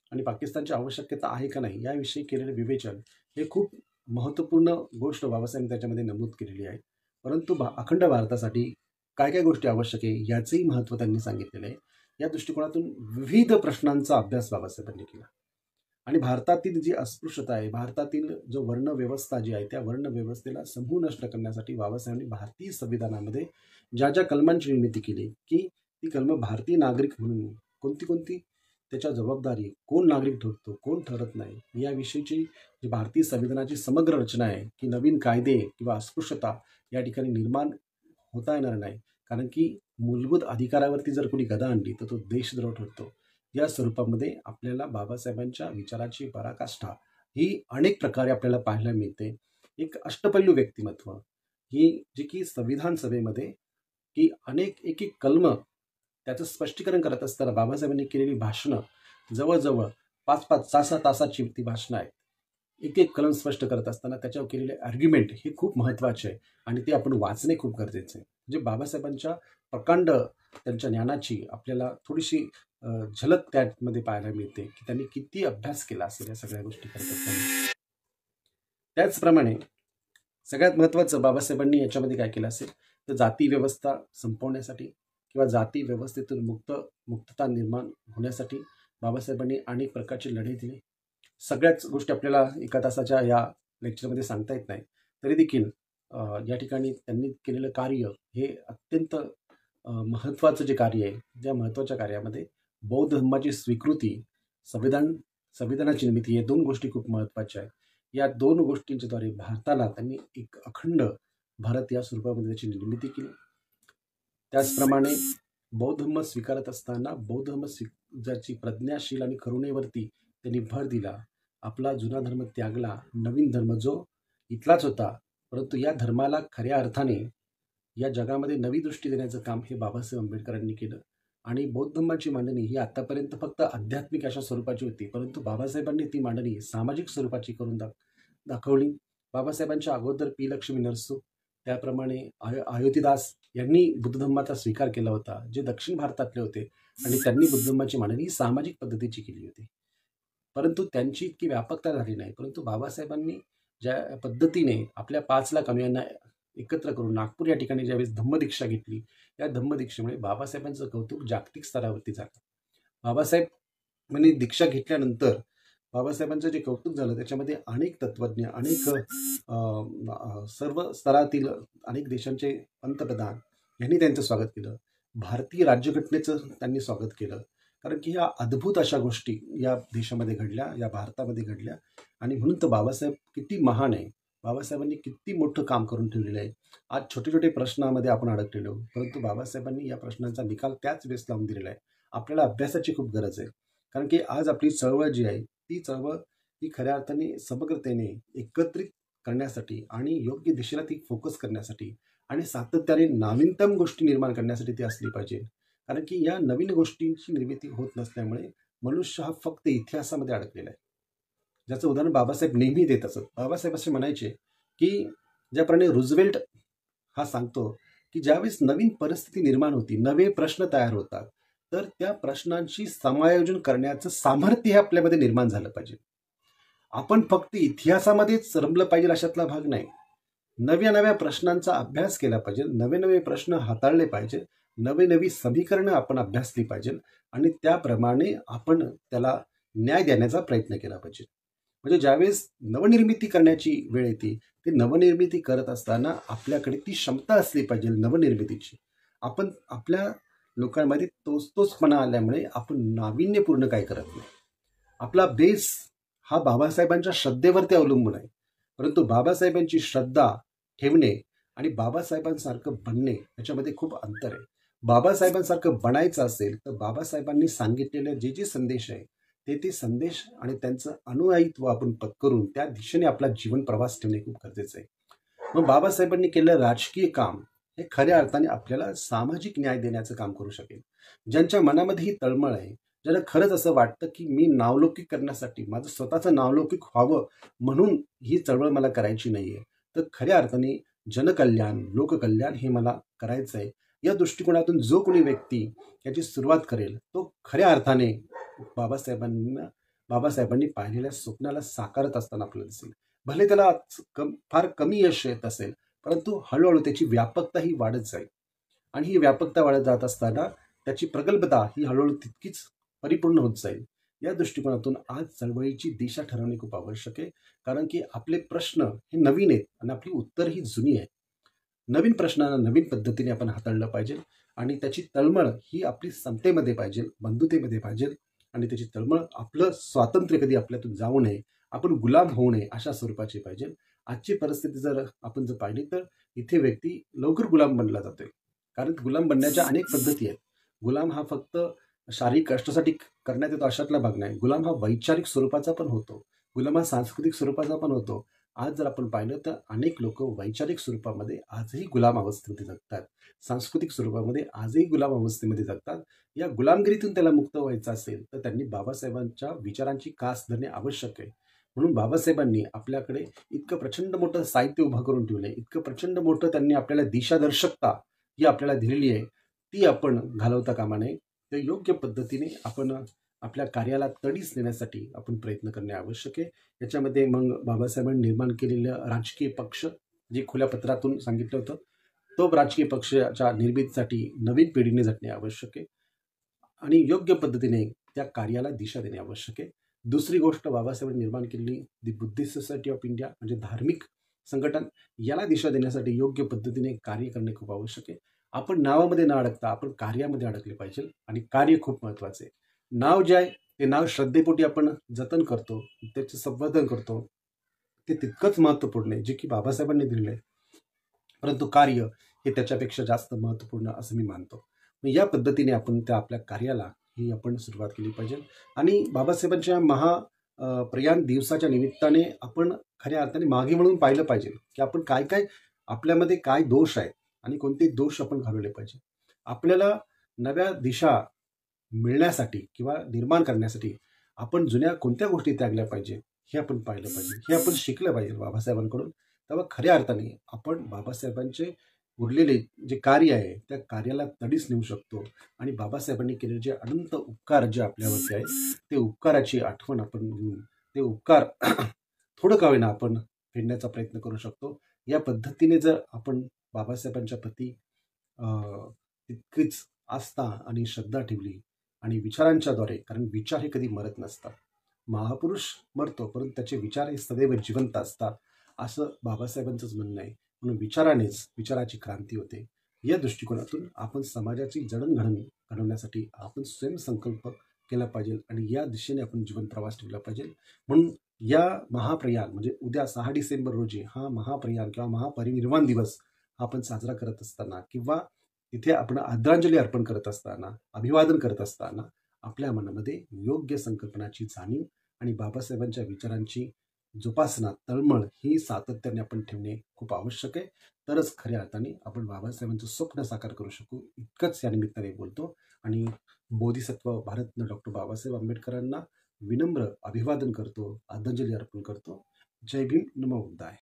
आणि पाकिस्तानची आवश्यकता आहे का नाही याविषयी केलेलं विवेचन हे खूप महत्त्वपूर्ण गोष्ट बाबासाहेबांनी त्याच्यामध्ये नमूद केलेली आहे. परंतु भा अखंड भारतासाठी काय काय गोष्टी आवश्यक आहे याचंही महत्त्व त्यांनी सांगितलेलं आहे. या दृष्टिकोनातून विविध प्रश्नांचा अभ्यास बाबासाहेबांनी केला आणि भारतातील जी अस्पृश्यता आहे, भारतातील जो वर्णव्यवस्था जी आहे, त्या वर्णव्यवस्थेला समूळ नष्ट करण्यासाठी बाबासाहेबांनी भारतीय संविधानामध्ये ज्या ज्या कलमांची निर्मिती केली की ती कलमं भारतीय नागरिक म्हणून कोणती कोणती त्याच्या जबाबदारी, कोण नागरिक ठरतो कोण ठरत नाही याविषयीची जी भारतीय संविधानाची समग्र रचना आहे की नवीन कायदे किंवा अस्पृश्यता या ठिकाणी निर्माण होता येणार नाही. कारण की मूलभूत अधिकारावरती जर कोणी गदा आणली तर तो देशद्रोह ठरतो. या स्वरूपामध्ये आपल्याला बाबासाहेबांच्या विचाराची पराकाष्ठा ही अनेक प्रकारे आपल्याला पाहायला मिळते. एक अष्टपैलू व्यक्तिमत्व ही जी की संविधान सभेमध्ये की अनेक एक एक कलम त्याचं स्पष्टीकरण करत असताना बाबासाहेबांनी केलेली भाषणं जवळजवळ पाच पाच सहा सहा तासाची ती भाषणं आहेत. एक एक कलम स्पष्ट करत असताना त्याच्यावर केलेले आर्ग्युमेंट हे खूप महत्त्वाचे आहे आणि ते आपण वाचणे खूप गरजेचे आहे. म्हणजे बाबासाहेबांच्या प्रकांड त्यांच्या ज्ञानाची आपल्याला थोडीशी झलक त्यामध्ये पाहायला मिळते की त्यांनी किती अभ्यास केला असेल या सगळ्या गोष्टी करत असताना. त्याचप्रमाणे सगळ्यात महत्त्वाचं बाबासाहेबांनी याच्यामध्ये काय केलं असेल तर जाती व्यवस्था संपवण्यासाठी किंवा जाती व्यवस्थेतून मुक्त मुक्तता निर्माण होण्यासाठी बाबासाहेबांनी अनेक प्रकारचे लढे दिले. सगळ्याच गोष्टी आपल्याला एका तासाच्या या लेक्चरमध्ये सांगता येत नाही, तरी देखील या ठिकाणी त्यांनी केलेलं कार्य हे अत्यंत महत्त्वाचं जे कार्य आहे, ज्या महत्त्वाच्या कार्यामध्ये बौद्ध धर्माची स्वीकृती, संविधान संविधानाची निर्मिती या दोन गोष्टी खूप महत्त्वाच्या आहेत. या दोन गोष्टींच्याद्वारे भारताला त्यांनी एक अखंड भारत या स्वरूपामध्ये त्याची निर्मिती केली. त्याचप्रमाणे बौद्ध धर्म स्वीकारत असताना बौद्ध धर्म स्वी ज्याची प्रज्ञाशील आणि करुणेवरती त्यांनी भर दिला. आपला जुना धर्म त्यागला, नवीन धर्म जो इथलाच होता परंतु या धर्माला खऱ्या अर्थाने या जगामध्ये नवी दृष्टी देण्याचं काम हे बाबासाहेब आंबेडकरांनी केलं. आणि बौद्ध धर्माची मांडणी ही आतापर्यंत फक्त आध्यात्मिक अशा स्वरूपाची होती, परंतु बाबासाहेबांनी ती मांडणी सामाजिक स्वरूपाची करून दाख दाखवली. बाबासाहेबांच्या अगोदर पी लक्ष्मी नरसू, त्याप्रमाणे आय अयोध्यदास यांनी बुद्ध धर्माचा स्वीकार केला होता, जे दक्षिण भारतातले होते आणि त्यांनी बुद्ध धर्माची मांडणी सामाजिक पद्धतीची केली होती. परंतु त्यांची इतकी व्यापकता झाली नाही. परंतु बाबासाहेबांनी ज्या पद्धतीने आपल्या पाच लाख अनुयायांना एकत्र करून नागपूर या ठिकाणी ज्यावेळेस धम्मदीक्षा घेतली, या धम्मदीक्षेमुळे बाबासाहेबांचं कौतुक जागतिक स्तरावरती झालं. बाबासाहेबांनी दीक्षा घेतल्यानंतर बाबासाहेबांचं जे कौतुक झालं त्याच्यामध्ये अनेक तत्त्वज्ञ, अनेक सर्व स्तरातील अनेक देशांचे पंतप्रधान यांनी त्यांचं स्वागत केलं. भारतीय राज्यघटनेचं त्यांनी स्वागत केलं. कारण की ह्या अद्भुत अशा गोष्टी या देशामध्ये घडल्या, या भारतामध्ये घडल्या. आणि म्हणून तर बाबासाहेब किती महान आहे, बाबासाहेबांनी किती मोठं काम करून ठेवलेलं आहे. आज छोटे छोटे प्रश्नामध्ये आपण अडकलेलो, परंतु बाबासाहेबांनी या प्रश्नांचा निकाल त्याच वेळेस लावून दिलेला आहे. आपल्याला अभ्यासाची खूप गरज आहे. कारण की आज आपली चळवळ जी आहे ती चळवळ ही खऱ्या अर्थाने समग्रतेने एकत्रित करण्यासाठी आणि योग्य दिशेला ती फोकस करण्यासाठी आणि सातत्याने नवीनतम गोष्टी निर्माण करण्यासाठी ती असली पाहिजे. कारण की या नवीन गोष्टींची निर्मिती होत नसल्यामुळे मनुष्य हा फक्त इतिहासामध्ये अडकलेला आहे. ज्याचं उदाहरण बाबासाहेब नेहमी देत असत. बाबासाहेब असे म्हणायचे की ज्याप्रमाणे रुझवेल्ट हा सांगतो की ज्यावेळेस नवीन परिस्थिती निर्माण होती, नवे प्रश्न तयार होतात, तर त्या प्रश्नांची समायोजन करण्याचं सामर्थ्य हे आपल्यामध्ये निर्माण झालं पाहिजे. आपण फक्त इतिहासामध्येच रमलं पाहिजे अशातला भाग नाही. नव्या नव्या प्रश्नांचा अभ्यास केला पाहिजे, नवे नवे प्रश्न हाताळले पाहिजे, नवे नवी समीकरणं आपण अभ्यासली पाहिजे आणि त्याप्रमाणे आपण त्याला न्याय देण्याचा प्रयत्न केला पाहिजे. म्हणजे ज्यावेळेस नवनिर्मिती करण्याची वेळ येते, ती नवनिर्मिती करत असताना आपल्याकडे ती क्षमता असली पाहिजे नवनिर्मितीची. आपण आपल्या लोकांमध्ये तोच तोचपणा आल्यामुळे आपण नाविन्यपूर्ण काय करत नाही. आपला बेस हा बाबासाहेबांच्या श्रद्धेवरती अवलंबून आहे. परंतु बाबासाहेबांची श्रद्धा ठेवणे आणि बाबासाहेबांसारखं बनणे याच्यामध्ये खूप अंतर आहे. बाबासाहेबांसारखं बनायचं असेल तर बाबासाहेबांनी सांगितलेले जे जे संदेश आहे ते ते संदेश आणि त्यांचं अनुयायित्व आपण पत्करून त्या दिशेने आपला जीवन प्रवास ठेवणे खूप गरजेचं आहे. मग बाबासाहेबांनी केलेलं राजकीय काम हे खऱ्या अर्थाने आपल्याला सामाजिक न्याय देण्याचं काम करू शकेल. ज्यांच्या मनामध्ये ही तळमळ आहे, ज्याला खरंच असं वाटतं की मी नावलौकिक करण्यासाठी, माझं स्वतःचं नावलौकिक व्हावं म्हणून ही चळवळ मला करायची नाही आहे, तर खऱ्या अर्थाने जनकल्याण, लोककल्याण हे मला करायचं आहे, या दृष्टिकोनातून जो कोणी व्यक्ती याची सुरुवात करेल तो खऱ्या अर्थाने बाबासाहेबांना बाबासाहेबांनी पाहिलेल्या स्वप्नाला साकारत असताना आपल्याला दिसेल. भले त्याला कम फार कमी यश येत असेल, परंतु हळूहळू त्याची व्यापकता ही वाढत जाईल आणि ही व्यापकता वाढत जात असताना त्याची प्रगल्भता ही हळूहळू तितकीच परिपूर्ण होत जाईल. या दृष्टिकोनातून आज चळवळीची दिशा ठरवणे खूप आवश्यक आहे. कारण की आपले प्रश्न हे नवीन आहेत आणि आपली उत्तर ही जुनी आहेत. नवीन प्रश्नांना नवीन पद्धतीने आपण हाताळलं पाहिजे आणि त्याची तळमळ ही आपली समतेमध्ये पाहिजे, बंधुतेमध्ये पाहिजे आणि त्याची तळमळ आपलं स्वातंत्र्य कधी आपल्यातून जाऊ नये, आपण गुलाम होऊ नये अशा स्वरूपाची पाहिजे. आजची परिस्थिती जर आपण जर पाहिली तर इथे व्यक्ती लवकर गुलाम बनला जातोय. कारण गुलाम बनण्याच्या अनेक पद्धती आहेत. गुलाम हा फक्त शारीरिक कष्टासाठी करण्यात येतो अशातला भाग नाही. गुलाम हा वैचारिक स्वरूपाचा पण होतो. गुलाम हा सांस्कृतिक स्वरूपाचा पण होतो. आज जर आपण पाहिलं तर अनेक लोक वैचारिक स्वरूपामध्ये आजही गुलाम अवस्थेमध्ये जगतात, सांस्कृतिक स्वरूपामध्ये आजही गुलाम अवस्थेमध्ये जगतात. या गुलामगिरीतून त्याला मुक्त व्हायचं असेल तर त्यांनी बाबासाहेबांच्या विचारांची कास धरणे आवश्यक आहे. म्हणून बाबासाहेबांनी आपल्याकडे इतकं प्रचंड मोठं साहित्य उभं करून ठेवलंय, इतकं प्रचंड मोठं त्यांनी आपल्याला दिशादर्शकता ही आपल्याला दिलेली आहे, ती आपण घालवता कामा नये. तर योग्य पद्धतीने आपण आपल्या कार्याला तडीस देण्यासाठी आपण प्रयत्न करणे आवश्यक आहे. याच्यामध्ये मग बाबासाहेबांनी निर्माण केलेलं राजकीय पक्ष जे खुल्या पत्रातून सांगितलं होतं, तो राजकीय पक्षाच्या निर्मितीसाठी नवीन पिढीने झटणे आवश्यक आहे आणि योग्य पद्धतीने त्या कार्याला दिशा देणे आवश्यक आहे. दुसरी गोष्ट, बाबासाहेबांनी निर्माण केलेली the buddhist society of India म्हणजे धार्मिक संघटन, याला दिशा देण्यासाठी योग्य पद्धतीने कार्य करणे खूप आवश्यक आहे. आपण नावामध्ये न अडकता आपण कार्यामध्ये अडकले पाहिजे आणि कार्य खूप महत्त्वाचे आहे. नाव जे आहे ते नाव श्रद्धेपोटी आपण जतन करतो, त्याचे संवर्धन करतो, ते तितकंच महत्त्वपूर्ण आहे जे की बाबासाहेबांनी दिलेलं आहे. परंतु कार्य हे त्याच्यापेक्षा जास्त महत्त्वपूर्ण असं मी मानतो. या पद्धतीने आपण त्या आपल्या कार्याला ही आपण सुरुवात केली पाहिजे आणि बाबासाहेबांच्या महा प्रयाण दिवसाच्या निमित्ताने आपण खऱ्या अर्थाने मागे म्हणून पाहिलं पाहिजे की आपण काय काय आपल्यामध्ये काय दोष आहेत आणि कोणते दोष आपण घालवले पाहिजे. आपल्याला नव्या दिशा मिळण्यासाठी किंवा निर्माण करण्यासाठी आपण जुन्या कोणत्या गोष्टी त्यागल्या पाहिजे हे आपण पाहिलं पाहिजे, हे आपण शिकलं पाहिजे बाबासाहेबांकडून. तेव्हा खऱ्या अर्थाने आपण बाबासाहेबांचे उरलेले जे कार्य आहे त्या कार्याला तडीस नेऊ शकतो आणि बाबासाहेबांनी केलेले जे अनंत उपकार जे आपल्यावरती आहे ते उपकाराची आठवण आपण घेऊन ते उपकार थोडं का होईना आपण फेडण्याचा प्रयत्न करू शकतो. या पद्धतीने जर आपण बाबासाहेबांच्या प्रती तितकीच आस्था आणि श्रद्धा ठेवली आणि विचारांच्याद्वारे, कारण विचार हे कधी मरत नसतात, महापुरुष मरतो परंतु त्याचे विचार हे सदैव जिवंत असतात असं बाबासाहेबांचंच म्हणणं आहे. म्हणून विचारानेच विचाराची क्रांती होते. या दृष्टिकोनातून आपण समाजाची जडणघडण घडवण्यासाठी आपण स्वयंसंकल्प केला पाहिजे आणि या दिशेने आपण जीवन प्रवास ठेवला पाहिजे. म्हणून या महाप्रयाण म्हणजे उद्या सहा डिसेंबर रोजी हा महाप्रयाण किंवा महापरिनिर्वाण दिवस आपण साजरा करत असताना किंवा तिथे आपण आदरांजली अर्पण करत असताना, अभिवादन करत असताना आपल्या मनामध्ये योग्य संकल्पनाची जाणीव आणि बाबासाहेबांच्या विचारांची जोपासना, तळमळ ही सातत्याने आपण ठेवणे खूप आवश्यक आहे. तरच खऱ्या अर्थाने आपण बाबासाहेबांचं स्वप्न साकार करू शकू, इतकंच या निमित्ताने बोलतो आणि बोधिसत्व भारतरत्न डॉक्टर बाबासाहेब आंबेडकरांना विनम्र अभिवादन करतो, आदरांजली अर्पण करतो. जय भीम, नमो बुद्धाय.